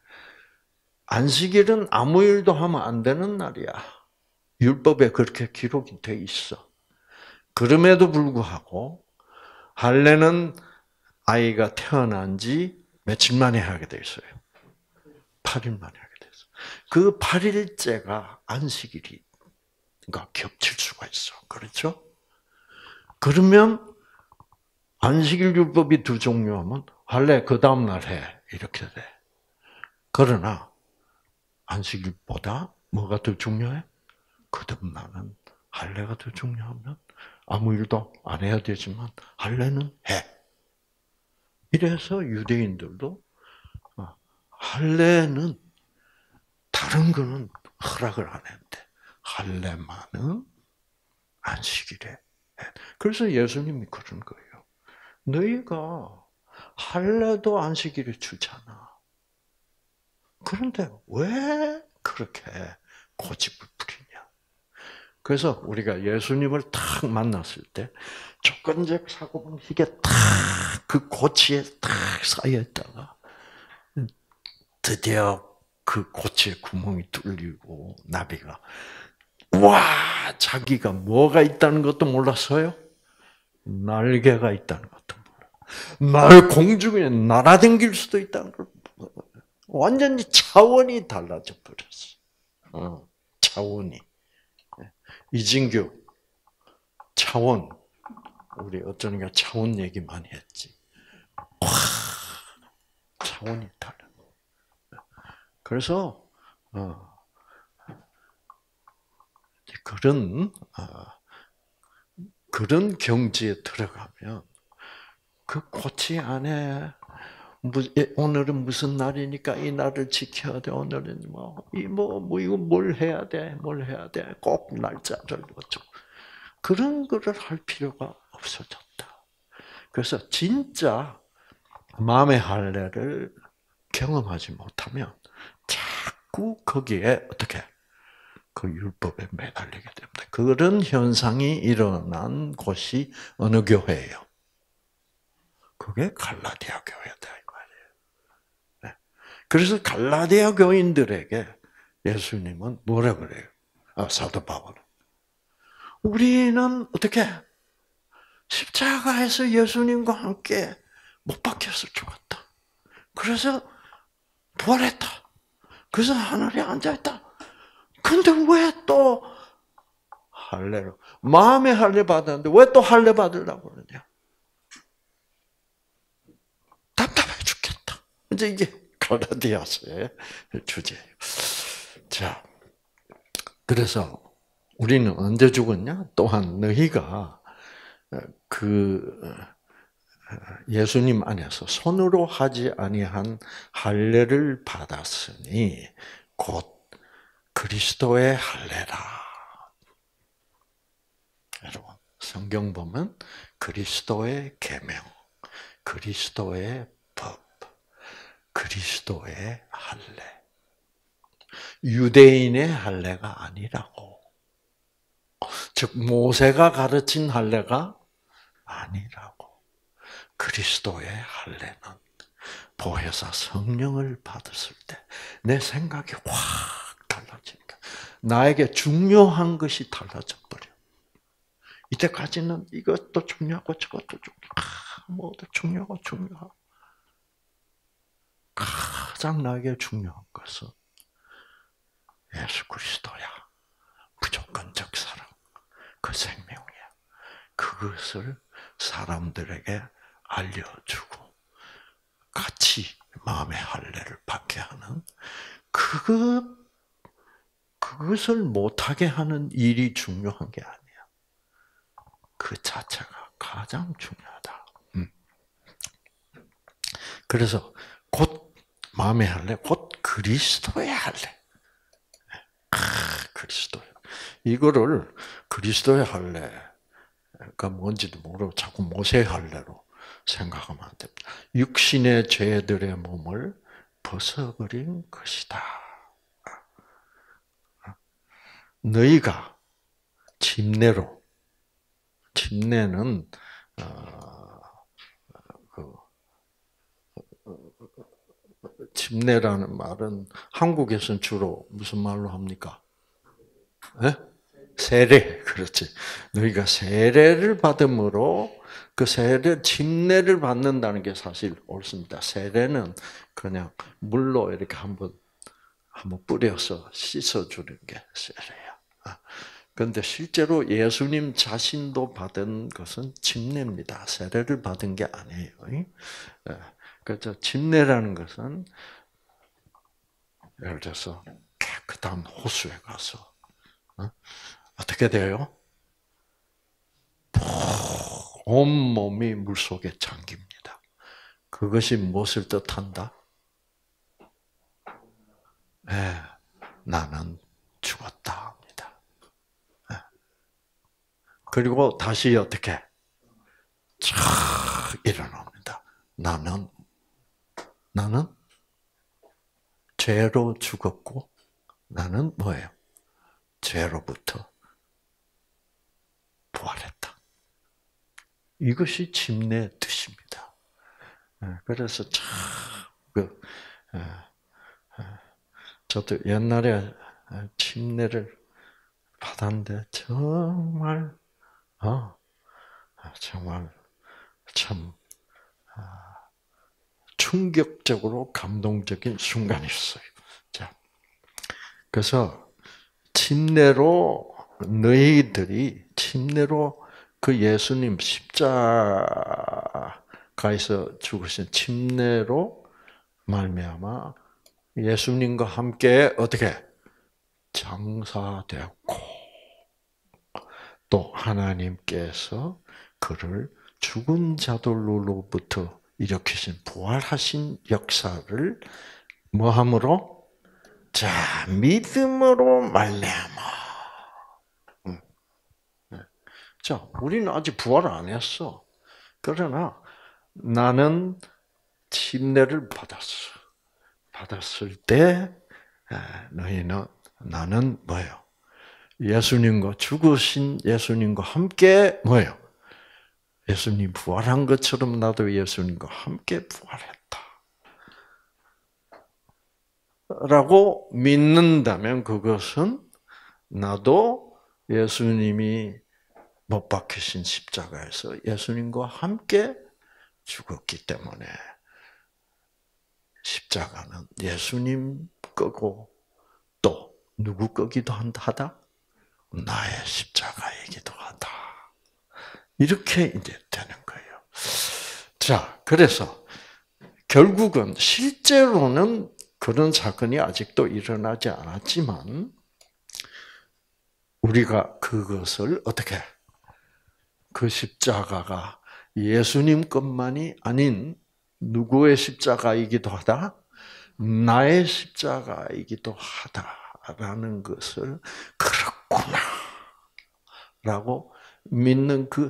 안식일은 아무 일도 하면 안 되는 날이야. 율법에 그렇게 기록이 돼 있어. 그럼에도 불구하고 할례는 아이가 태어난 지 며칠 만에 하게 돼 있어요. 팔 일 만에 하게 돼 있어. 그 팔 일째가 안식일이 그러니까 겹칠 수가 있어. 그렇죠? 그러면 안식일 율법이 두 종류하면 할례 그 다음 날 해. 이렇게 돼. 그러나 안식일보다 뭐가 더 중요해? 거듭나는 할례가 더 중요하면 아무 일도 안 해야 되지만 할례는 해. 이래서 유대인들도 할례는 다른 거는 허락을 안 했는데 할례만은 안식일에 해. 그래서 예수님이 그런 거예요. 너희가 할례도 안식일에 주잖아. 그런데 왜 그렇게 고집을 부리냐? 그래서 우리가 예수님을 탁 만났을 때 조건적 사고방식에 탁 그 고치에 탁 쌓여 있다가 드디어 그 고치에 구멍이 뚫리고 나비가 와 자기가 뭐가 있다는 것도 몰랐어요. 날개가 있다는 것도 몰라. 날 공중에 날아다닐 수도 있다는 걸 완전히 차원이 달라져 버렸어. 어, 차원이. 이진규 차원 우리 어쩌니까 차원 얘기 많이 했지. 와 차원이 달라. 그래서 어, 그런 어, 그런 경지에 들어가면 그 고치 안에 오늘은 무슨 날이니까 이 날을 지켜야 돼. 오늘은 뭐 이 뭐 뭐 이거 뭘 해야 돼, 뭘 해야 돼. 꼭 날짜를 어쩌고 그런 거를 할 필요가 없어졌다. 그래서 진짜 마음의 할례를 경험하지 못하면 자꾸 거기에 어떻게 그 율법에 매달리게 됩니다. 그런 현상이 일어난 곳이 어느 교회예요? 그게 갈라디아 교회다 이 말이에요. 네. 그래서 갈라디아 교인들에게 예수님은 뭐라 그래요? 아, 사도 바울은 우리는 어떻게 십자가에서 예수님과 함께 못 박혀서 죽었다. 그래서 부활했다. 그래서 하늘에 앉아있다. 근데 왜 또 할례로 마음의 할례 받았는데 왜 또 할례 받으려고 그러냐? 답답해 죽겠다. 이제 이게 갈라디아서의 주제예요. 자, 그래서 우리는 언제 죽었냐? 또한 너희가 그 예수님 안에서 손으로 하지 아니한 할례를 받았으니 곧 그리스도의 할례라. 여러분 성경 보면 그리스도의 계명, 그리스도의 법, 그리스도의 할례. 유대인의 할례가 아니라고. 즉 모세가 가르친 할례가 아니라고. 그리스도의 할례는 보혜사 성령을 받았을 때 내 생각이 확 달라지니까 나에게 중요한 것이 달라져 버려. 이때까지는 이것도 중요하고 저것도 중요하고 아, 뭐도 중요하고 중요하고 가장 나에게 중요한 것은 예수 그리스도야. 무조건적 사랑. 그 생명이야. 그것을 사람들에게 알려주고 같이 마음의 할례를 받게 하는 그것, 그것을 못하게 하는 일이 중요한 게 아니야. 그 자체가 가장 중요하다. 음. 그래서 곧 마음의 할례, 곧 그리스도의 할례. 아, 그리스도. 이거를 그리스도의 할례가 뭔지도 모르고 자꾸 모세의 할례로 생각하면 안 됩니다. 육신의 죄들의 몸을 벗어버린 것이다. 너희가 침례로, 침례는 어, 그 침례라는 말은 한국에서는 주로 무슨 말로 합니까? 네? 세례, 그렇지. 너희가 세례를 받음으로 그 세례, 침례를 받는다는 게 사실 옳습니다. 세례는 그냥 물로 이렇게 한번 한번 뿌려서 씻어주는 게 세례야. 그런데 실제로 예수님 자신도 받은 것은 침례입니다. 세례를 받은 게 아니에요. 그래서 침례라는 것은 예를 들어서 깨끗한 호수에 가서 어떻게 돼요? 온 몸이 물속에 잠깁니다. 그것이 무엇을 뜻한다? 네, 나는 죽었다 합니다. 네. 그리고 다시 어떻게? 쫙 일어납니다. 나는, 나는 죄로 죽었고, 나는 뭐예요? 죄로부터 부활했다. 이것이 침례의 뜻입니다. 그래서 참, 그, 저도 옛날에 침례를 받았는데 정말, 어, 정말 참 충격적으로 감동적인 순간이었어요. 자, 그래서 침례로 너희들이 침례로 그 예수님 십자가에서 죽으신 침례로 말미암아 예수님과 함께 어떻게 장사되었고 또 하나님께서 그를 죽은 자들로부터 일으키신 부활하신 역사를 뭐함으로? 자, 믿음으로 말미암아. 자, 우리는 아직 부활 안 했어. 그러나 나는 침례를 받았어. 받았을 때 너희는 나는 뭐예요? 예수님과 죽으신 예수님과 함께 뭐예요? 예수님 부활한 것처럼 나도 예수님과 함께 부활했다. 라고 믿는다면 그것은 나도 예수님이 못 박히신 십자가에서 예수님과 함께 죽었기 때문에 십자가는 예수님 거고 또 누구 거기도 하다? 나의 십자가이기도 하다. 이렇게 이제 되는 거예요. 자, 그래서 결국은 실제로는 그런 사건이 아직도 일어나지 않았지만 우리가 그것을 어떻게 그 십자가가 예수님 것만이 아닌 누구의 십자가이기도 하다? 나의 십자가이기도 하다라는 것을 그렇구나 라고 믿는 그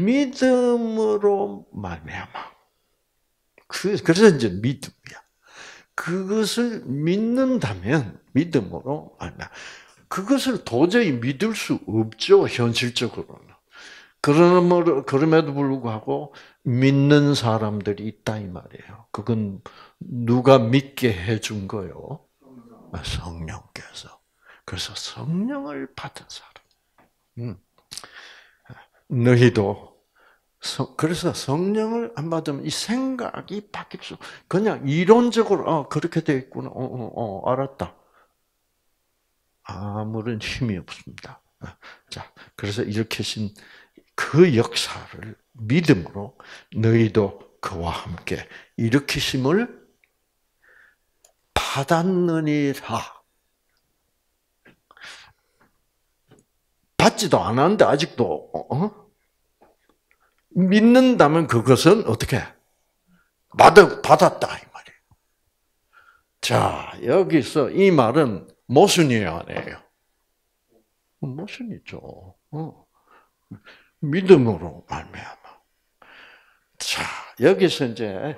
믿음으로 말미암아. 그, 그래서 이제 믿음이야. 그것을 믿는다면 믿음으로 말미암아. 그것을 도저히 믿을 수 없죠, 현실적으로는. 그러므로, 그럼에도 불구하고 믿는 사람들이 있다 이 말이에요. 그건 누가 믿게 해준 거요? 성령께서. 그래서 성령을 받은 사람. 음. 너희도 그래서 성령을 안 받으면 이 생각이 바뀔 수 그냥 이론적으로 어, 그렇게 되어 있구나. 어, 어, 어, 알았다. 아무런 힘이 없습니다. 자, 그래서 일으키신 그 역사를 믿음으로 너희도 그와 함께 일으키심을 받았느니라. 받지도 않았는데 아직도 어? 믿는다면 그것은 어떻게 받 받았다 이 말이에요. 자, 여기서 이 말은 모순이에요, 아니에요? 모순이죠. 어. 믿음으로 말미암아. 자, 여기서 이제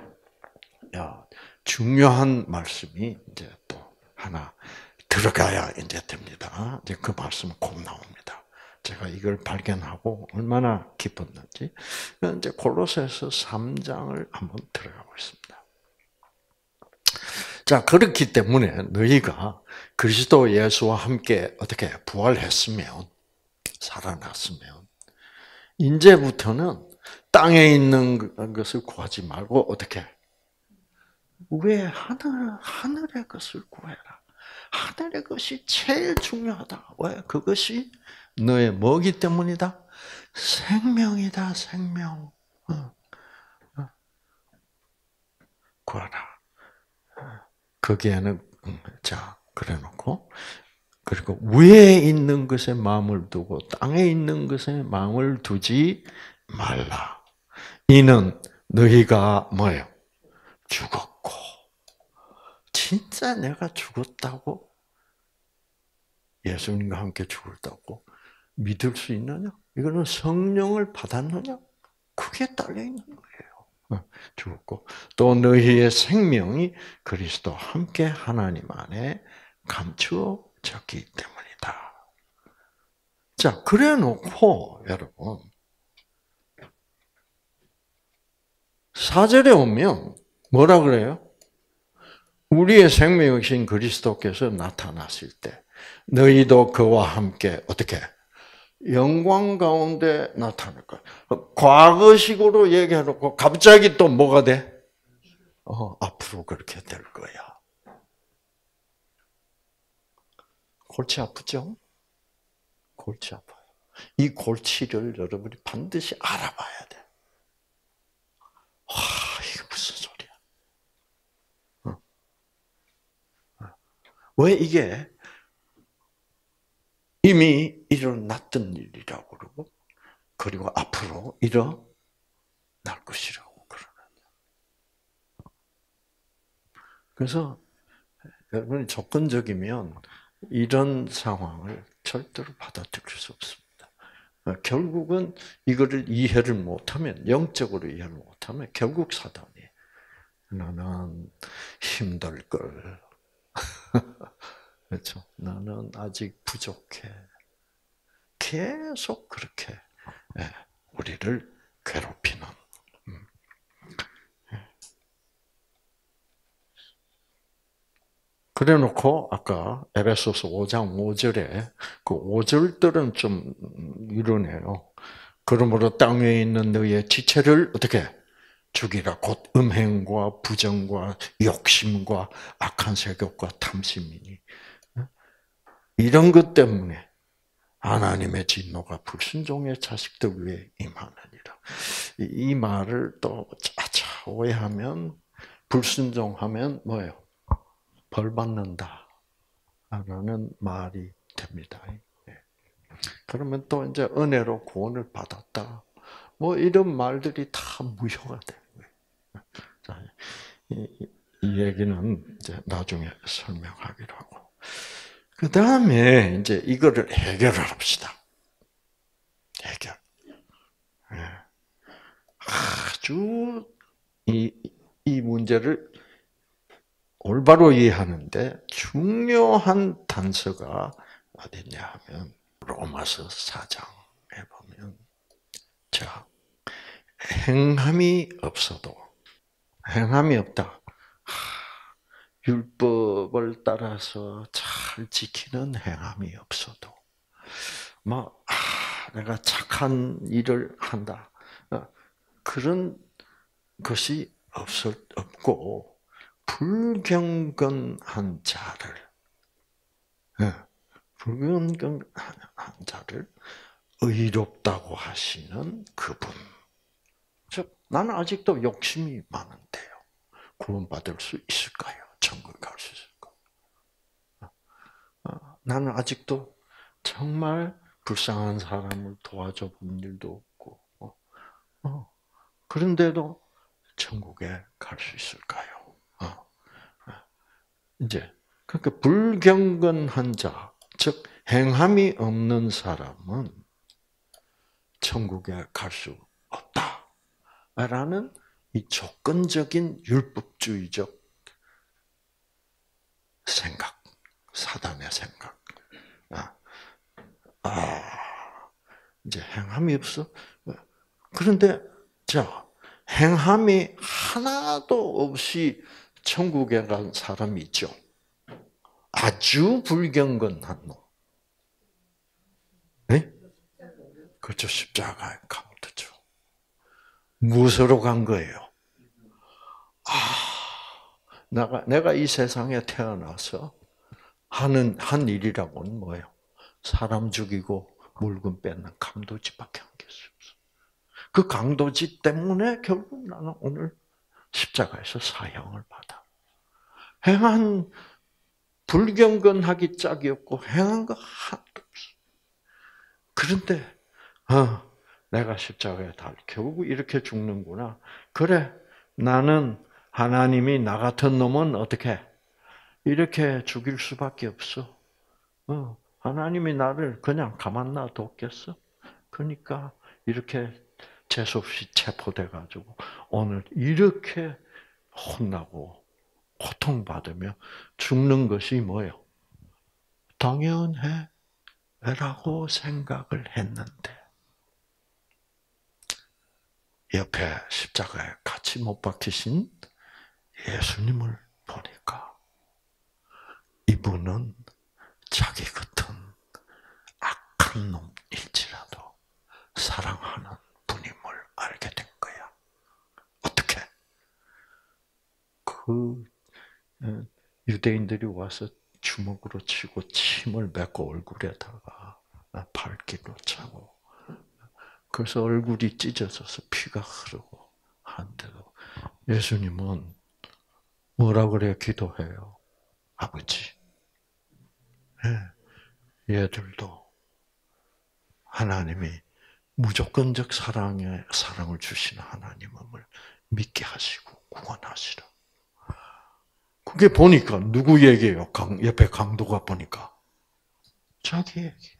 중요한 말씀이 이제 또 하나 들어가야 이제 됩니다. 이제 그 말씀은 곧 나옵니다. 제가 이걸 발견하고 얼마나 기뻤는지. 이제 골로새서 삼 장을 한번 들어가 보겠습니다. 자, 그렇기 때문에 너희가 그리스도 예수와 함께 어떻게 부활했으면, 살아났으면, 이제부터는 땅에 있는 것을 구하지 말고 어떻게? 왜 하늘, 하늘의 것을 구해라. 하늘의 것이 제일 중요하다. 왜? 그것이 너의 뭐기 때문이다? 생명이다, 생명. 구하라. 거기에는, 자, 그래 놓고, 그리고 위에 있는 것에 마음을 두고 땅에 있는 것에 마음을 두지 말라. 이는 너희가 뭐예요? 죽었고. 진짜 내가 죽었다고? 예수님과 함께 죽었다고 믿을 수 있느냐? 이거는 성령을 받았느냐? 그게 딸려 있는 거예요. 죽었고 또 너희의 생명이 그리스도와 함께 하나님 안에 감추어졌기 때문이다. 자, 그래놓고 여러분 사 절에 오면 뭐라 그래요? 우리의 생명이신 그리스도께서 나타났을 때 너희도 그와 함께 어떻게 영광 가운데 나타날 거야. 과거식으로 얘기해놓고 갑자기 또 뭐가 돼? 어, 앞으로 그렇게 될 거야. 골치 아프죠? 골치 아파요. 이 골치를 여러분이 반드시 알아봐야 돼. 와, 이게 무슨 소리야? 어. 왜 이게 이미 일어났던 일이라고 그러고, 그리고 앞으로 일어날 것이라고 그러는데. 그래서 여러분이 조건적이면 이런 상황을 절대로 받아들일 수 없습니다. 결국은 이거를 이해를 못하면, 영적으로 이해를 못하면 결국 사단이 나는 힘들 걸. 그렇죠. 나는 아직 부족해. 계속 그렇게 우리를 괴롭히는. 그래놓고 아까 에베소서 오 장 오 절에 그 오 절들은 좀 이러네요. 그러므로 땅에 있는 너희의 지체를 어떻게 죽이라. 곧 음행과 부정과 욕심과 악한 세력과 탐심이니. 이런 것 때문에 하나님의 진노가 불순종의 자식들 위에 임하느니라. 이 말을 또 짜차 오해하면, 불순종하면 뭐예요? 벌 받는다 라는 말이 됩니다. 그러면 또 이제 은혜로 구원을 받았다. 뭐 이런 말들이 다 무효가 되는 거예요. 이, 이 얘기는 이제 나중에 설명하기로 하고. 그 다음에 이제 이거를 해결을 합시다. 해결. 아주 이, 이 문제를 올바로 이해하는데 중요한 단서가 어디냐 하면 로마서 사 장에 보면 자, 행함이 없어도 행함이 없다. 율법을 따라서 잘 지키는 행함이 없어도 막 아, 내가 착한 일을 한다. 그런 것이 없을 없고 불경건한 자를 불경건한 자를 의롭다고 하시는 그분. 즉 나는 아직도 욕심이 많은데요. 구원받을 수 있을까요? 천국에 갈 수 있을까요? 나는 아직도 정말 불쌍한 사람을 도와줘 본 일도 없고, 그런데도 천국에 갈 수 있을까요? 이제 그러니까 불경건한 자, 즉 행함이 없는 사람은 천국에 갈 수 없다라는 이 조건적인 율법주의적 생각, 사단의 생각. 아, 아, 이제 행함이 없어. 그런데 자, 행함이 하나도 없이 천국에 간 사람이 있죠. 아주 불경건한 놈. 네? 그렇죠. 십자가의 강도죠. 무엇으로 간 거예요? 아, 내가, 내가 이 세상에 태어나서 하는, 한 일이라고는 뭐예요? 사람 죽이고 물건 뺏는 강도짓밖에 안 겠어요. 그 강도짓 때문에 결국 나는 오늘 십자가에서 사형을 받아. 행한, 불경건하기 짝이 없고 행한 거 하나도 없어. 그런데, 어, 내가 십자가에 달, 결국 이렇게 죽는구나. 그래, 나는 하나님이 나 같은 놈은 어떻게 이렇게 죽일 수밖에 없어. 어, 하나님이 나를 그냥 가만 놔뒀겠어? 그러니까 이렇게 재수없이 체포돼 가지고 오늘 이렇게 혼나고 고통받으며 죽는 것이 뭐예요? 당연해라고 생각을 했는데 옆에 십자가에 같이 못 박히신 예수님을 보니까 이분은 자기 같은 악한 놈일지라도 사랑하는 분임을 알게 된 거야. 어떻게? 그 유대인들이 와서 주먹으로 치고 침을 뱉고 얼굴에다가 발기로 차고 그래서 얼굴이 찢어져서 피가 흐르고 한데도 예수님은 뭐라 그래 기도해요. 아버지, 얘들도 하나님이 무조건적 사랑에 사랑을 주시는 하나님을 믿게 하시고 구원하시라. 그게 보니까 누구 얘기예요? 강, 옆에 강도가 보니까 자기 얘기야.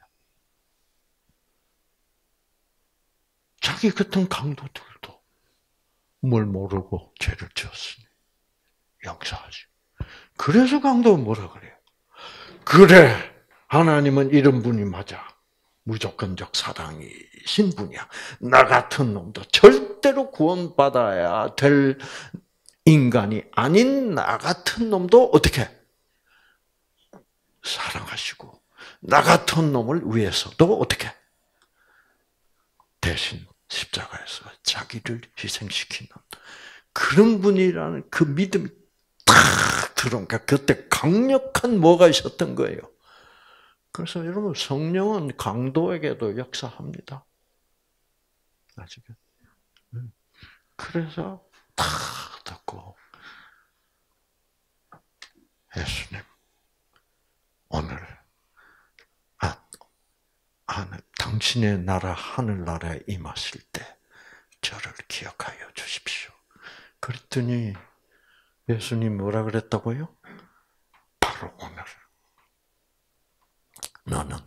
자기 같은 강도들도 뭘 모르고 죄를 지었으니 용서하지. 그래서 강도는 뭐라 그래요? 그래, 하나님은 이런 분이 맞아. 무조건적 사랑이신 분이야. 나 같은 놈도 절대로 구원받아야 될 인간이 아닌 나 같은 놈도 어떻게 사랑하시고 나 같은 놈을 위해서도 어떻게 대신 십자가에서 자기를 희생시키는 그런 분이라는 그 믿음이 탁 들어오니까 그때 강력한 뭐가 있었던 거예요. 그래서 여러분 성령은 강도에게도 역사합니다. 아시겠죠? 그래서 탁 듣고 예수님 오늘 아, 하늘, 당신의 나라 하늘나라에 임하실 때 저를 기억하여 주십시오. 그랬더니 예수님 뭐라 그랬다고요? 바로 오늘 너는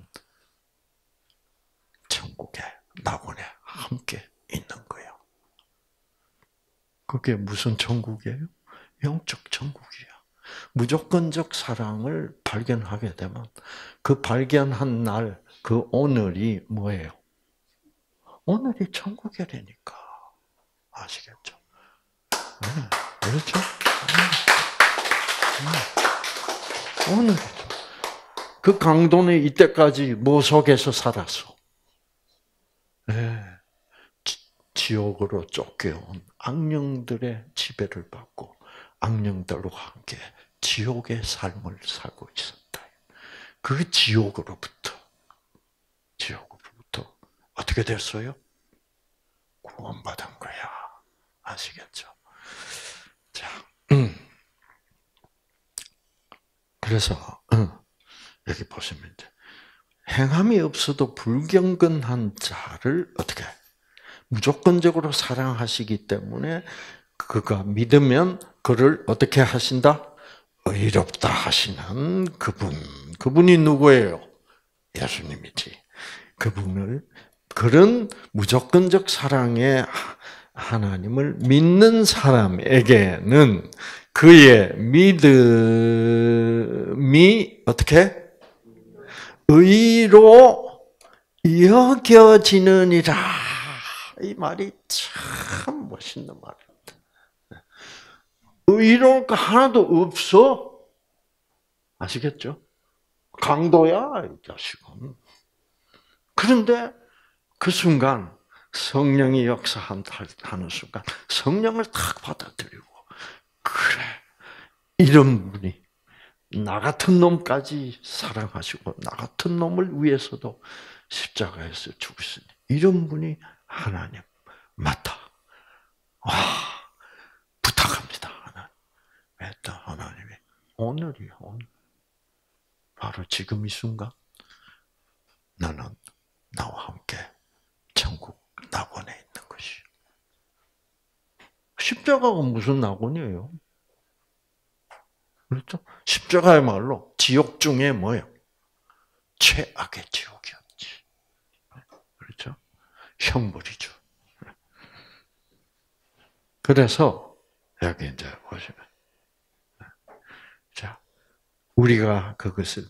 천국에 나군에 함께 있는 거야. 그게 무슨 천국이에요? 영적 천국이야. 무조건적 사랑을 발견하게 되면 그 발견한 날, 그 오늘이 뭐예요? 오늘이 천국이라니까. 아시겠죠? 네, 그렇죠? 네. 오늘 그 강도는 이때까지 뭐 속에서 살았어? 네. 지옥으로 쫓겨온 악령들의 지배를 받고 악령들과 함께 지옥의 삶을 살고 있었다. 그 지옥으로부터 지옥으로부터 어떻게 됐어요? 구원받은 거야. 아시겠죠? 자, 음. 그래서 음. 여기 보시면 이제 행함이 없어도 불경건한 자를 어떻게 무조건적으로 사랑하시기 때문에 그가 믿으면 그를 어떻게 하신다? 의롭다 하시는 그분. 그분이 누구예요? 예수님이지. 그분을 그런 무조건적 사랑의 하나님을 믿는 사람에게는 그의 믿음이 어떻게? 의로 여겨지느니라. 이 말이 참 멋있는 말입니다. 의로울 거 하나도 없어. 아시겠죠? 강도야, 이 자식은. 그런데 그 순간 성령이 역사하는 순간 성령을 탁 받아들이고, 그래, 이런 분이 나 같은 놈까지 사랑하시고 나 같은 놈을 위해서도 십자가에서 죽으시니 이런 분이 하나님 맞다. 와, 부탁합니다. 하나님. 했다 하나님이. 오늘이요, 오늘. 바로 지금 이 순간 나는 나와 함께 천국 낙원에 있는 것이. 십자가가 무슨 낙원이에요? 그렇죠? 십자가야말로 지옥 중에 뭐예요? 최악의 지옥이었지. 그렇죠? 형벌이죠. 그래서 여기 이제 보시면, 자, 우리가 그것을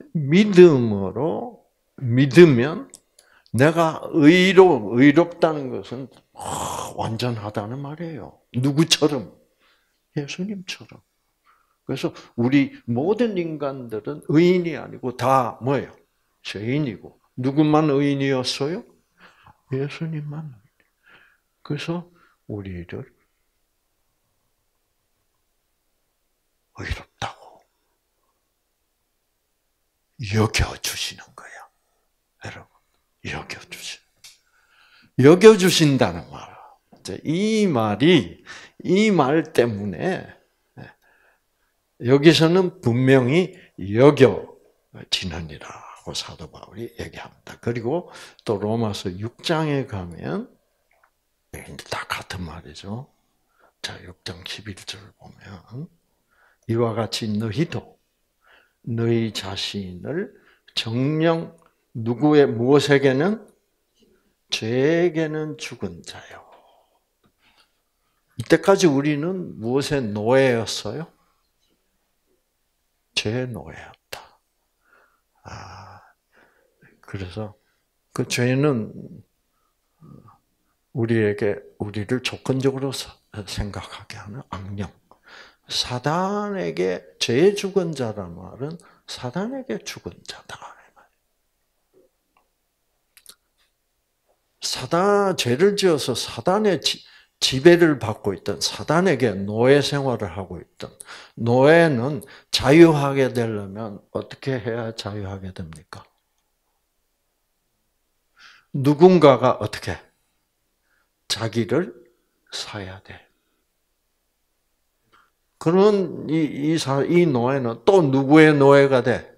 믿음으로 믿으면 내가 의로 의롭다는 것은 완전하다는 말이에요. 누구처럼? 예수님처럼. 그래서 우리 모든 인간들은 의인이 아니고 다 뭐예요? 죄인이고. 누구만 의인이었어요? 예수님만. 그래서 우리를 의롭다고 여겨주시는 거야. 여러분, 여겨주시는. 여겨주신다는 말. 이 말이, 이 말 때문에 여기서는 분명히 여겨지느니라고 사도 바울이 얘기합니다. 그리고 또 로마서 육 장에 가면 다 같은 말이죠. 자, 육 장 십일 절 보면 이와 같이 너희도 너희 자신을 정령 누구의 무엇에게는 죄에게는 죽은 자요. 이때까지 우리는 무엇의 노예였어요? 죄의 노예였다. 아, 그래서 그 죄는 우리에게 우리를 조건적으로 생각하게 하는 악령. 사단에게 죄의 죽은 자란 말은 사단에게 죽은 자다. 사단 죄를 지어서 사단의 지배를 받고 있던, 사단에게 노예 생활을 하고 있던 노예는 자유하게 되려면 어떻게 해야 자유하게 됩니까? 누군가가 어떻게 자기를 사야 돼. 그런 이, 이, 사, 이 노예는 또 누구의 노예가 돼?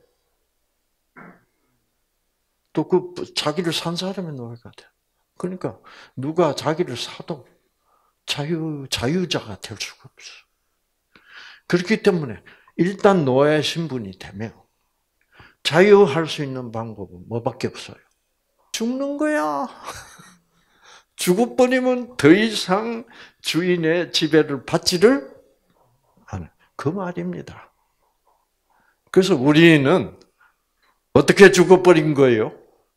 또 그 자기를 산 사람의 노예가 돼. 그러니까 누가 자기를 사도 자유, 자유자가 될 수가 없어. 그렇기 때문에 일단 노예 신분이 되면 자유할 수 있는 방법은 뭐밖에 없어요? 죽는 거야. 죽어버리면 더 이상 주인의 지배를 받지를 않아. 그 말입니다. 그래서 우리는 어떻게 죽어버린 거예요?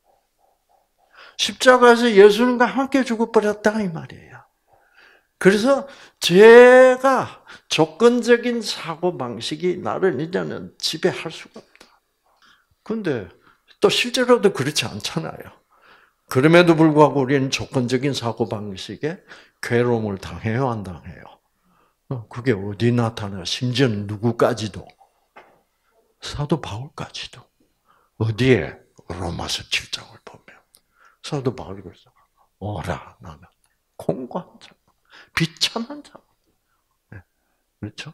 십자가에서 예수님과 함께 죽어버렸다 이 말이에요. 그래서 죄가 조건적인 사고 방식이 나를 이제는 지배할 수가 없다. 그런데 또 실제로도 그렇지 않잖아요. 그럼에도 불구하고 우리는 조건적인 사고 방식에 괴로움을 당해요, 안 당해요? 그게 어디 나타나요? 심지어는 누구까지도? 사도 바울까지도. 어디에? 로마서 칠 장을 보면. 사도 바울이 그랬어. 오라, 나는 공고한 자, 비참한 자. 네, 그렇죠?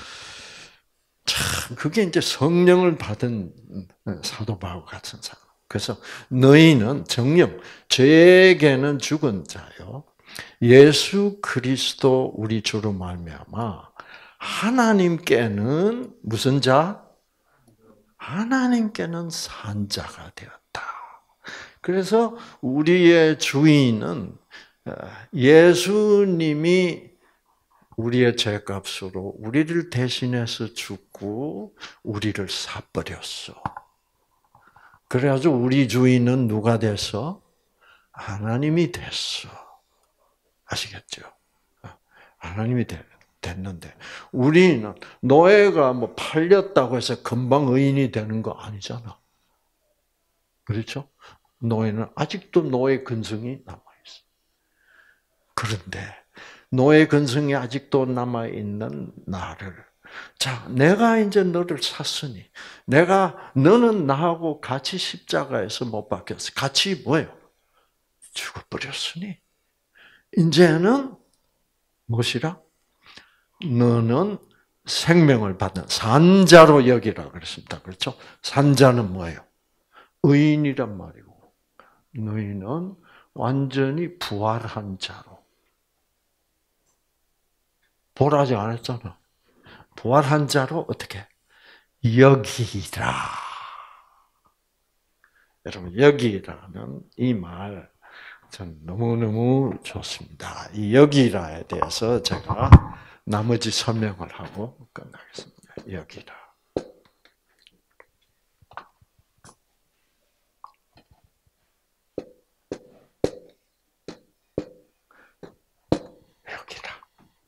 참, 그게 이제 성령을 받은 사도 바울 같은 사람. 그래서 너희는 정령 죄에게는 죽은 자요. 예수 그리스도 우리 주로 말미암아 하나님께는 무슨 자? 하나님께는 산 자가 되었다. 그래서 우리의 주인은 예수님이 우리의 죄값으로 우리를 대신해서 죽고 우리를 사버렸어. 그래가지고 우리 주인은 누가 됐어? 하나님이 됐어. 아시겠죠? 하나님이 됐는데 우리는 노예가 뭐 팔렸다고 해서 금방 의인이 되는 거 아니잖아. 그렇죠? 노예는 아직도 노예 근성이 남아 있어. 그런데 노예 근성이 아직도 남아 있는 나를 자, 내가 이제 너를 샀으니 내가 너는 나하고 같이 십자가에서 못 박혔어. 같이 뭐예요? 죽어버렸으니 이제는 무엇이라? 너는 생명을 받는 산자로 여기라 그랬습니다. 그렇죠? 산자는 뭐예요? 의인이란 말이고 너희는 완전히 부활한 자로. 부활하지 않았잖아. 부활한 자로 어떻게? 여기라. 여러분 여기라는 이 말 전 너무너무 좋습니다. 이 여기라에 대해서 제가 나머지 설명을 하고 끝나겠습니다. 여기라. 여기라.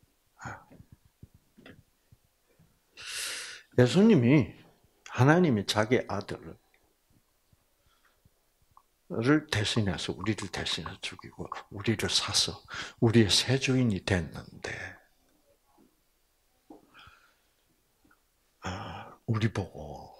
예수님이 하나님이 자기 아들을 대신해서 우리를 대신해서 죽이고 우리를 사서 우리의 새 주인이 됐는데 아, 우리 보고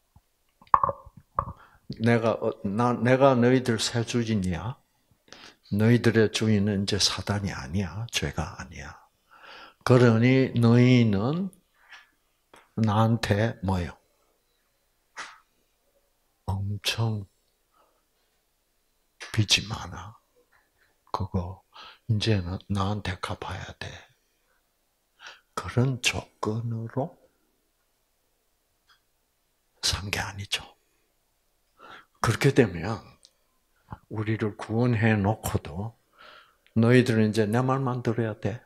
내가 나 내가 너희들 새 주인이야. 너희들의 주인은 이제 사단이 아니야. 죄가 아니야. 그러니 너희는 나한테 뭐요? 엄청 빚이 많아. 그거 이제는 나한테 갚아야 돼. 그런 조건으로 산 게 아니죠. 그렇게 되면 우리를 구원해 놓고도 너희들은 이제 내 말만 들어야 돼.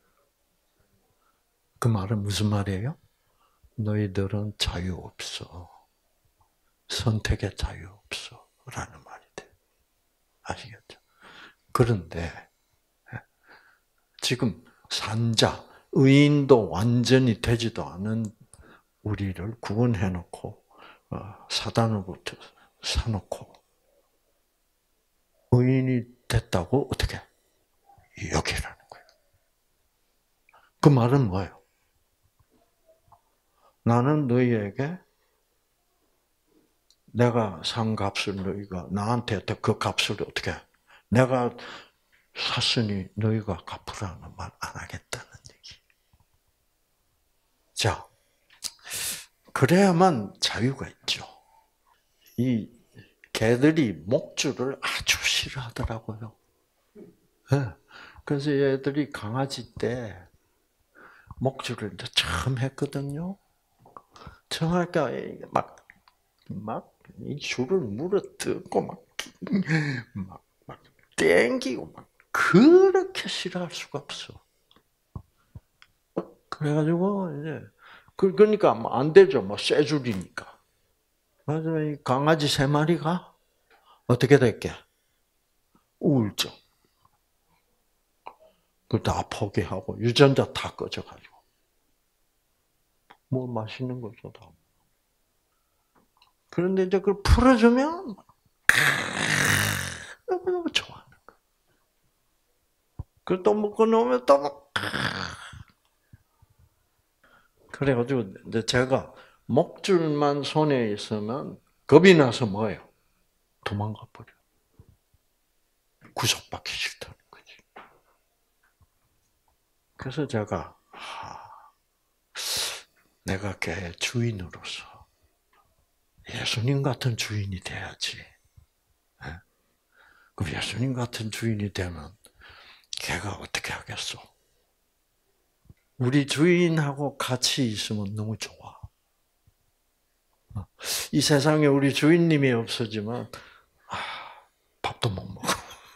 그 말은 무슨 말이에요? 너희들은 자유 없어. 선택의 자유 없어. 라는 말이 돼. 아시겠죠? 그런데 지금 산자, 의인도 완전히 되지도 않은 우리를 구원해 놓고 사단으로부터 사놓고 의인이 됐다고 어떻게 여기라는 거예요. 그 말은 뭐예요? 나는 너희에게 내가 산 값을 너희가 나한테 그 값을 어떻게 내가 샀으니 너희가 갚으라는 말 안 하겠다는 얘기. 자, 그래야만 자유가 있죠. 이 개들이 목줄을 아주 싫어하더라고요. 네. 그래서 얘들이 강아지 때 목줄을 이제 처음 했거든요. 처음 하니까 막, 막, 이 줄을 물어 뜯고 막, 막, 막, 땡기고 막, 그렇게 싫어할 수가 없어. 그래가지고, 이제, 그러니까 안 되죠. 뭐, 쇠 줄이니까. 그래서 이 강아지 세 마리가 어떻게 될게? 우울증. 그 다 포기하고, 유전자 다 꺼져가지고. 뭐 맛있는 거 줘도. 그런데 이제 그걸 풀어주면, 너무 좋아하는 거야. 그걸 또 먹고 나오면 또 막, 그래가지고, 이제 제가 목줄만 손에 있으면 겁이 나서 뭐예요? 도망가 버려. 구속받기 싫다는 거지. 그래서 제가, 하, 내가 걔 주인으로서 예수님 같은 주인이 돼야지. 그럼 예수님 같은 주인이 되면 걔가 어떻게 하겠어? 우리 주인하고 같이 있으면 너무 좋아. 이 세상에 우리 주인님이 없어지면 아, 밥도 못 먹어.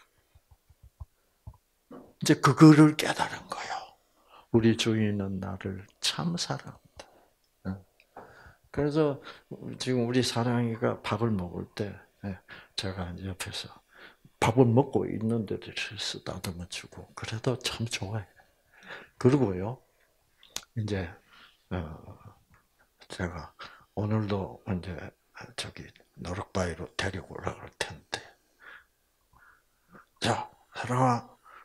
이제 그거를 깨달은 거예요. 우리 주인은 나를 참 사랑한다. 그래서 지금 우리 사랑이가 밥을 먹을 때 제가 옆에서 밥을 먹고 있는데도 쓰다듬어 주고 그래도 참 좋아해. 그리고요. 이제 어, 제가 오늘도 이제 저기 노력바위로 데리고 올라갈 텐데, 자, 사랑아,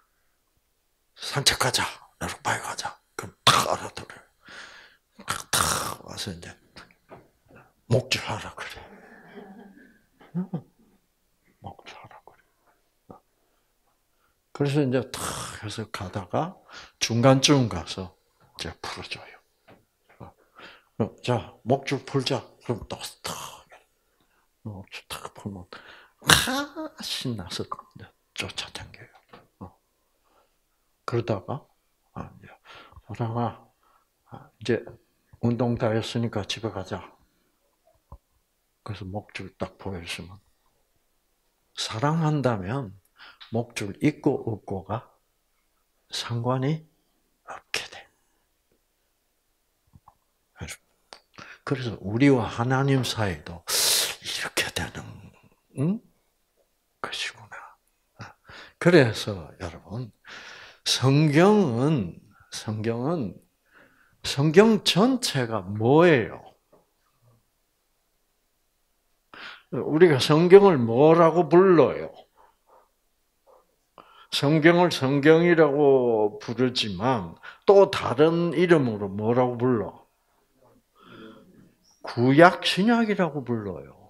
산책 가자, 노력바위 가자. 그럼 탁 알아들어요. 탁, 탁 와서 이제 목줄하라 그래. 목줄하라 그래. 그래서 이제 탁 해서 가다가 중간쯤 가서 이제 풀어줘요. 자, 목줄 풀자. 그럼 또 탁, 목줄 탁 풀면 탁 신나서 쫓아다녀요. 그러다가 아, 이제 사랑아, 이제 운동 다 했으니까 집에 가자. 그래서 목줄 딱 보여주면 사랑한다면 목줄 있고 없고가 상관이 없게 돼. 그래서 우리와 하나님 사이도 이렇게 되는 응? 것이구나. 그래서 여러분 성경은 성경은 성경 전체가 뭐예요? 우리가 성경을 뭐라고 불러요? 성경을 성경이라고 부르지만 또 다른 이름으로 뭐라고 불러? 구약 신약이라고 불러요.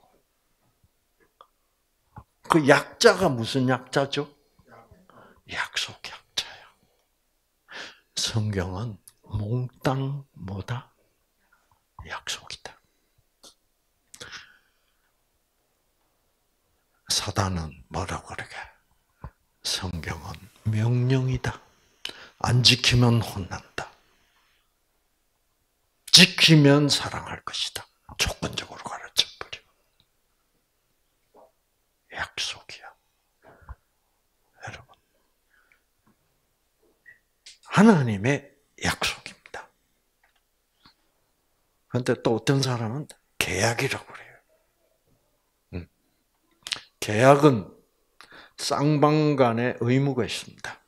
그 약자가 무슨 약자죠? 약속 약자야. 성경은 몽땅 뭐다? 약속이다. 사단은 뭐라고 그러게? 성경은 명령이다. 안 지키면 혼난다. 지키면 사랑할 것이다. 조건적으로 가르쳐버려. 약속이야. 여러분. 하나님의 약속입니다. 그런데 또 어떤 사람은 계약이라고 그래요. 음. 계약은 쌍방간의 의무가 있습니다.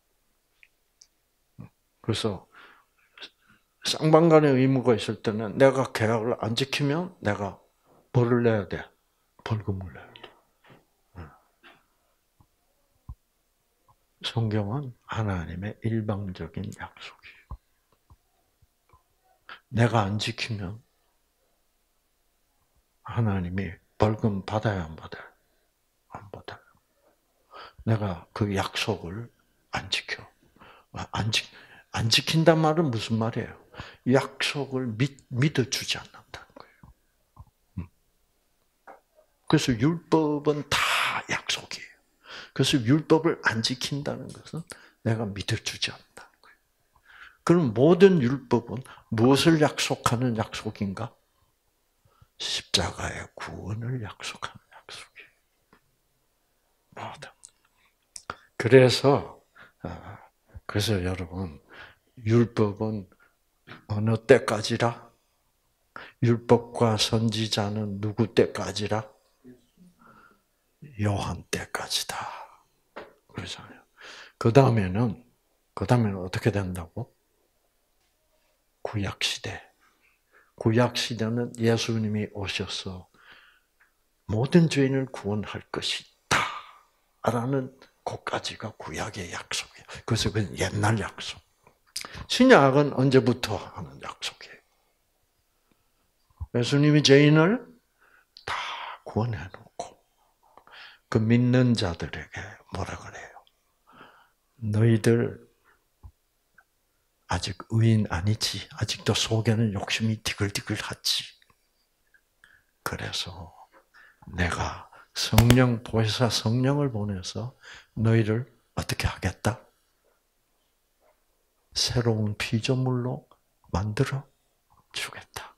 그래서 쌍방간의 의무가 있을 때는 내가 계약을 안 지키면 내가 벌을 내야 돼. 벌금을 내야 돼. 성경은 하나님의 일방적인 약속이에요. 내가 안 지키면 하나님이 벌금 받아야 안 받아요? 안 받아요. 내가 그 약속을 안 지켜. 안, 지, 안 지킨단 말은 무슨 말이에요? 약속을 믿, 믿어주지 않는다는 거예요. 그래서 율법은 다 약속이에요. 그래서 율법을 안 지킨다는 것은 내가 믿어주지 않는다는 거예요. 그럼 모든 율법은 무엇을 약속하는 약속인가? 십자가의 구원을 약속하는 약속이에요. 모든. 그래서 그래서 여러분 율법은 어느 때까지라? 율법과 선지자는 누구 때까지라? 요한 때까지다. 그러잖아요. 그 다음에는 그 다음에는 어떻게 된다고? 구약 시대. 구약 시대는 예수님이 오셔서 모든 죄인을 구원할 것이다라는 것까지가 구약의 약속이에요. 그래서 그건 옛날 약속. 신약은 언제부터 하는 약속이에요? 예수님이 죄인을 다 구원해 놓고 그 믿는 자들에게 뭐라 그래요? 너희들 아직 의인 아니지. 아직도 속에는 욕심이 디글디글하지. 그래서 내가 성령 보혜사 성령을 보내서 너희를 어떻게 하겠다? 새로운 피조물로 만들어 주겠다.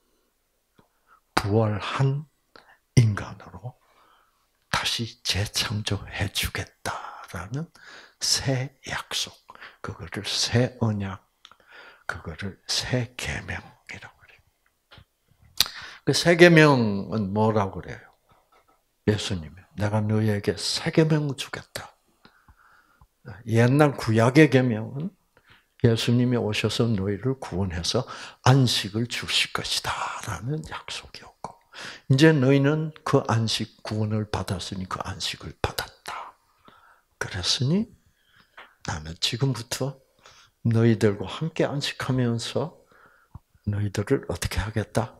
부활한 인간으로 다시 재창조해 주겠다라는 새 약속. 그거를 새 언약, 그거를 새 계명이라고 그래요. 그 새 계명은 뭐라고 그래요? 예수님이 내가 너희에게 새 계명을 주겠다. 옛날 구약의 계명은 예수님이 오셔서 너희를 구원해서 안식을 주실 것이다 라는 약속이었고, 이제 너희는 그 안식 구원을 받았으니 그 안식을 받았다. 그랬으니 나는 지금부터 너희들과 함께 안식하면서 너희들을 어떻게 하겠다?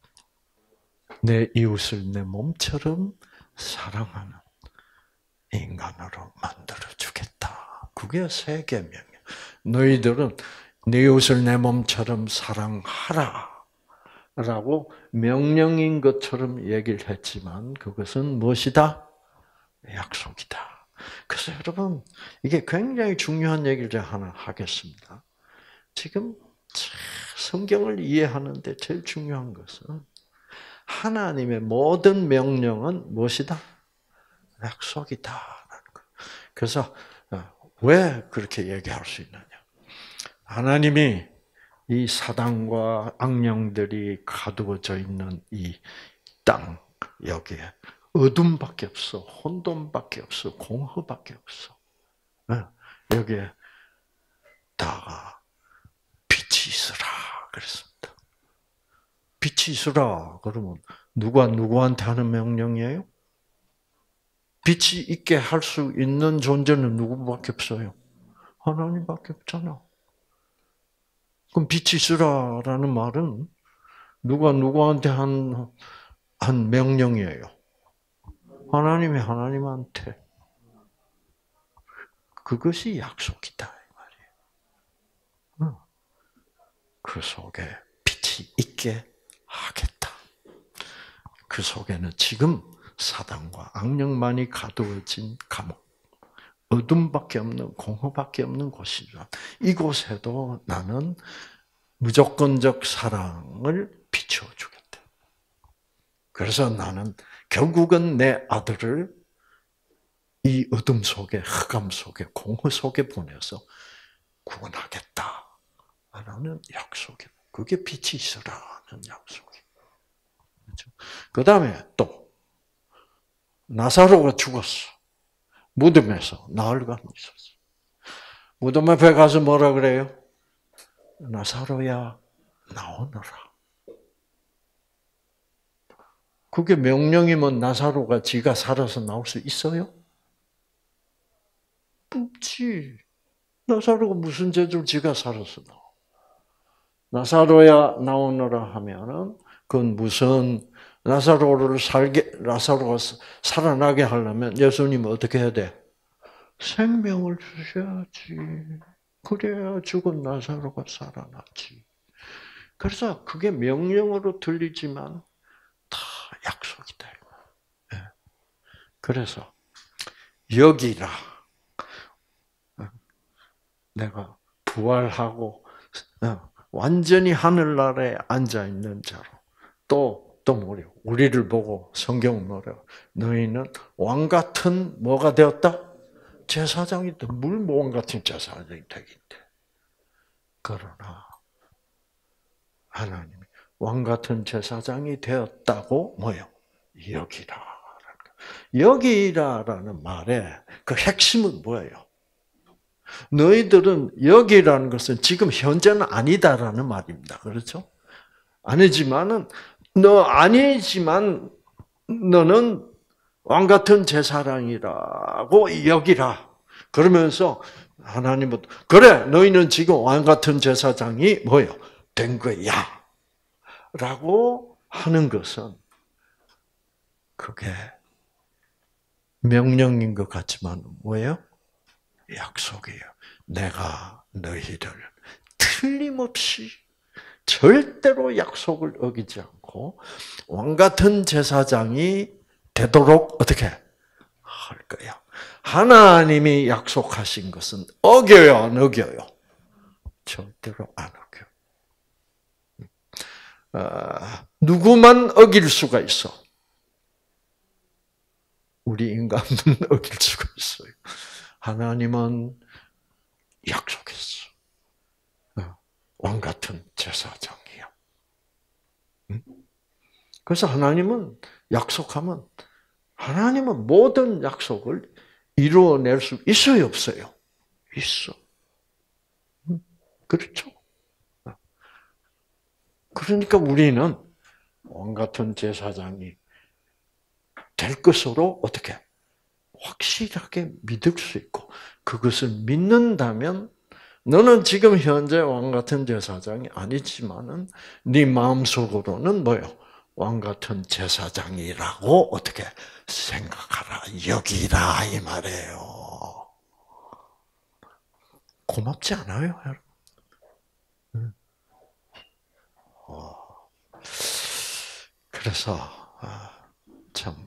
내 이웃을 내 몸처럼 사랑하는 인간으로 만들어주겠다. 그게 새 계명이야. 너희들은 내 이웃을 내 몸처럼 사랑하라 라고 명령인 것처럼 얘기를 했지만 그것은 무엇이다? 약속이다. 그래서 여러분, 이게 굉장히 중요한 얘기를 하나 하겠습니다. 지금 성경을 이해하는데 제일 중요한 것은 하나님의 모든 명령은 무엇이다? 약속이다. 그래서 왜 그렇게 얘기할 수 있느냐? 하나님이 이 사단과 악령들이 가두어져 있는 이 땅 여기에 어둠밖에 없어, 혼돈밖에 없어, 공허밖에 없어. 여기에 다가 빛이 있으라 그랬습니다. 빛이 있으라 그러면 누가 누구한테 하는 명령이에요? 빛이 있게 할 수 있는 존재는 누구밖에 없어요? 하나님밖에 없잖아. 그럼 빛이 있으라라는 말은 누가 누구한테 한, 한 명령이에요? 하나님이 하나님한테. 그것이 약속이다 이 말이에요. 그 속에 빛이 있게 하겠다. 그 속에는 지금 사단과 악령만이 가두어진 감옥, 어둠밖에 없는, 공허밖에 없는 곳이지만 이곳에도 나는 무조건적 사랑을 비춰주겠다. 그래서 나는 결국은 내 아들을 이 어둠 속에, 흑암 속에, 공허 속에 보내서 구원하겠다. 라는 약속이. 그게 빛이 있으라는 약속이. 그렇죠? 그 다음에 또 나사로가 죽었어. 무덤에서 나흘간 있었어. 무덤 앞에 가서 뭐라 그래요? 나사로야, 나오너라. 그게 명령이면 나사로가 지가 살아서 나올 수 있어요? 없지. 나사로가 무슨 죄를 지가 살아서 나와. 나사로야, 나오너라 하면은, 그건 무슨, 나사로를 살게, 나사로가 살아나게 하려면 예수님은 어떻게 해야 돼? 생명을 주셔야지. 그래야 죽은 나사로가 살아나지. 그래서 그게 명령으로 들리지만 다 약속이다. 그래서 여기라. 내가 부활하고 완전히 하늘나라에 앉아 있는 자로 또 또 뭐래요? 우리를 보고 성경은 뭐래요? 너희는 왕 같은 뭐가 되었다? 제사장이 돼. 물왕 같은 제사장이 되겠대. 그러나 하나님이 왕 같은 제사장이 되었다고 뭐요? 여기라. 여기라라는 말의 그 핵심은 뭐예요? 너희들은 여기라는 것은 지금 현재는 아니다라는 말입니다. 그렇죠? 아니지만은 너 아니지만 너는 왕 같은 제사장이라고 여기라. 그러면서 하나님은 그래 너희는 지금 왕 같은 제사장이 뭐요? 된 거야. 라고 하는 것은 그게 명령인 것 같지만 뭐예요? 약속이에요. 내가 너희를 틀림없이 절대로 약속을 어기지 않고 왕 같은 제사장이 되도록 어떻게 할 거야. 하나님이 약속하신 것은 어겨요, 안 어겨요? 절대로 안 어겨. 어, 누구만 어길 수가 있어? 우리 인간은 어길 수가 있어요. 하나님은 약속했어. 왕 같은 제사장이요. 그래서 하나님은 약속하면 하나님은 모든 약속을 이루어낼 수 있어요, 없어요? 있어. 그렇죠? 그러니까 우리는 왕 같은 제사장이 될 것으로 어떻게 확실하게 믿을 수 있고 그것을 믿는다면 너는 지금 현재 왕 같은 제사장이 아니지만은 네 마음속으로는 뭐요? 왕 같은 제사장이라고 어떻게 생각하라, 여기라 이 말이에요. 고맙지 않아요, 여러분? 그래서 참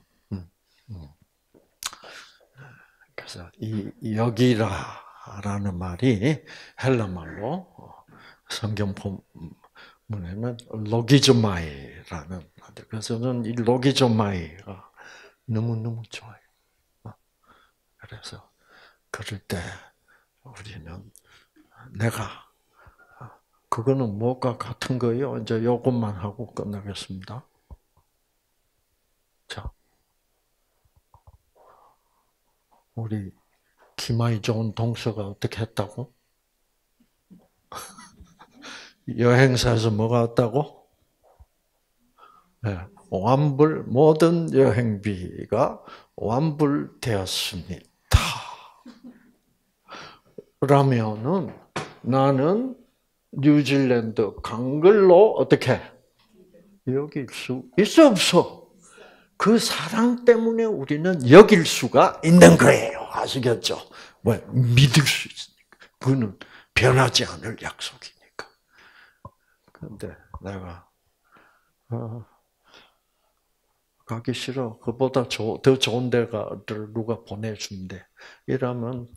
그래서 이 여기라라는 말이 헬라 말로 성경 본문에는 로기조마이라는 말인데 그래서 저는 이 로기조마이가 너무 너무 좋아요. 그래서 그럴 때 우리는 내가 그거는 뭐가 같은 거예요? 이제 요것만 하고 끝나겠습니다. 자, 우리 기마이 좋은 동서가 어떻게 했다고? 여행사에서 뭐가 왔다고? 네, 완불 모든 여행비가 완불되었습니다. 그러면은 나는 뉴질랜드 간 걸로 어떻게 여길 수 있어 없어? 그 사랑 때문에 우리는 여길 수가 있는 거예요. 아시겠죠? 왜? 믿을 수 있으니까. 그거는 변하지 않을 약속이니까. 그런데 내가 어, 가기 싫어. 그보다 조, 더 좋은 데가 누가 보내준대. 이러면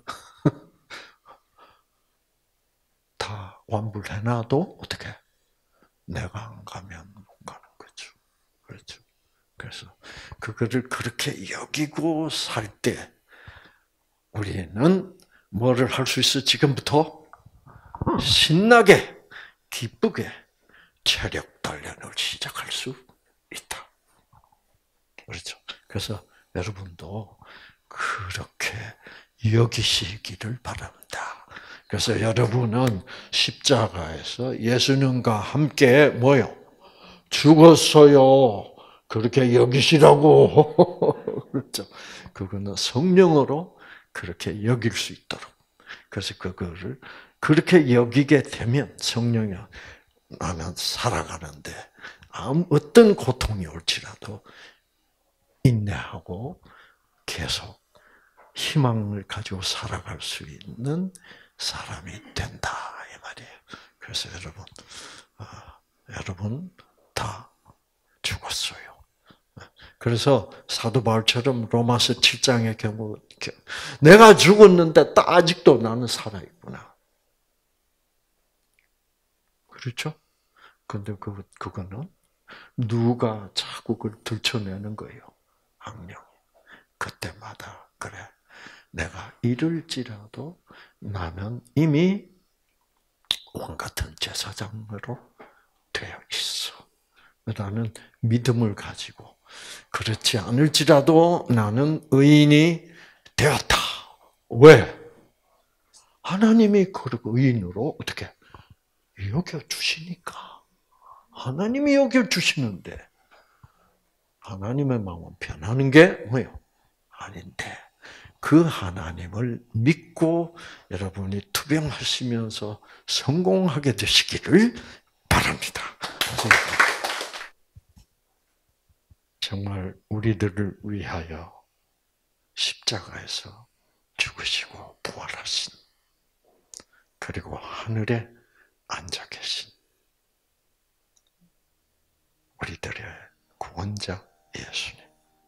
다 완불해놔도 어떻게? 내가 안 가면 못 가는 거죠. 그렇죠. 그래서 그거를 그렇게 여기고 살 때 우리는 뭐를 할 수 있어? 지금부터 신나게 기쁘게 체력 단련을 시작할 수 있다. 그렇죠. 그래서 여러분도 그렇게 여기시기를 바랍니다. 그래서 여러분은 십자가에서 예수님과 함께 뭐요? 죽었어요. 그렇게 여기시라고. 그렇죠. 그거는 성령으로 그렇게 여길 수 있도록. 그래서 그거를 그렇게 여기게 되면 성령이 나는 살아가는데 아무 어떤 고통이 올지라도 인내하고 계속 희망을 가지고 살아갈 수 있는 사람이 된다 이 말이에요. 그래서 여러분, 아, 여러분 다 죽었어요. 그래서 사도 바울처럼 로마서 칠 장의 경우 내가 죽었는데 아직도 나는 살아 있구나. 그렇죠? 근데 그 그거는 누가 자꾸 그걸 들춰내는 거예요. 악령. 그때마다 그래. 내가 이럴지라도 나는 이미 왕 같은 제사장으로 되어 있어. 나는 믿음을 가지고 그렇지 않을지라도 나는 의인이 되었다. 왜? 하나님이 그리고 의인으로 어떻게 여겨 주시니까. 하나님이 여겨 주시는데 하나님의 마음은 변하는 게 뭐예요? 아닌데 그 하나님을 믿고 여러분이 투병하시면서 성공하게 되시기를 바랍니다. 정말 우리들을 위하여 십자가에서 죽으시고 부활하신 그리고 하늘에 앉아 계신 우리들의 구원자 예수님.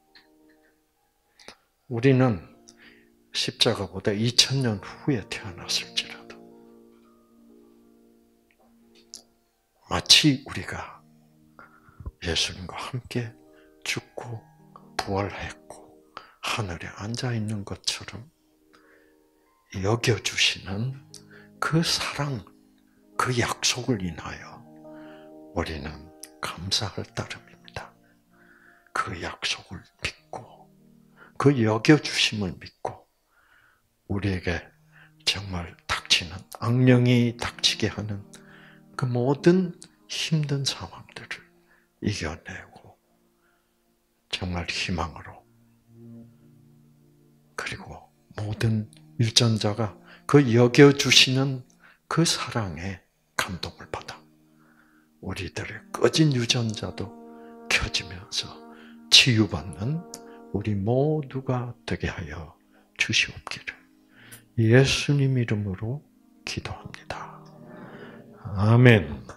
우리는 십자가보다 이천 년 후에 태어났을지라도 마치 우리가 예수님과 함께 죽고 부활했고 하늘에 앉아 있는 것처럼 여겨주시는 그 사랑, 그 약속을 인하여 우리는 감사할 따름입니다. 그 약속을 믿고 그 여겨주심을 믿고 우리에게 정말 닥친 닥치는, 악령이 닥치게 하는 그 모든 힘든 상황들을 이겨내고 정말 희망으로, 그리고 모든 유전자가 그 여겨주시는 그 사랑에 감동을 받아 우리들의 꺼진 유전자도 켜지면서 치유받는 우리 모두가 되게 하여 주시옵기를 예수님 이름으로 기도합니다. 아멘.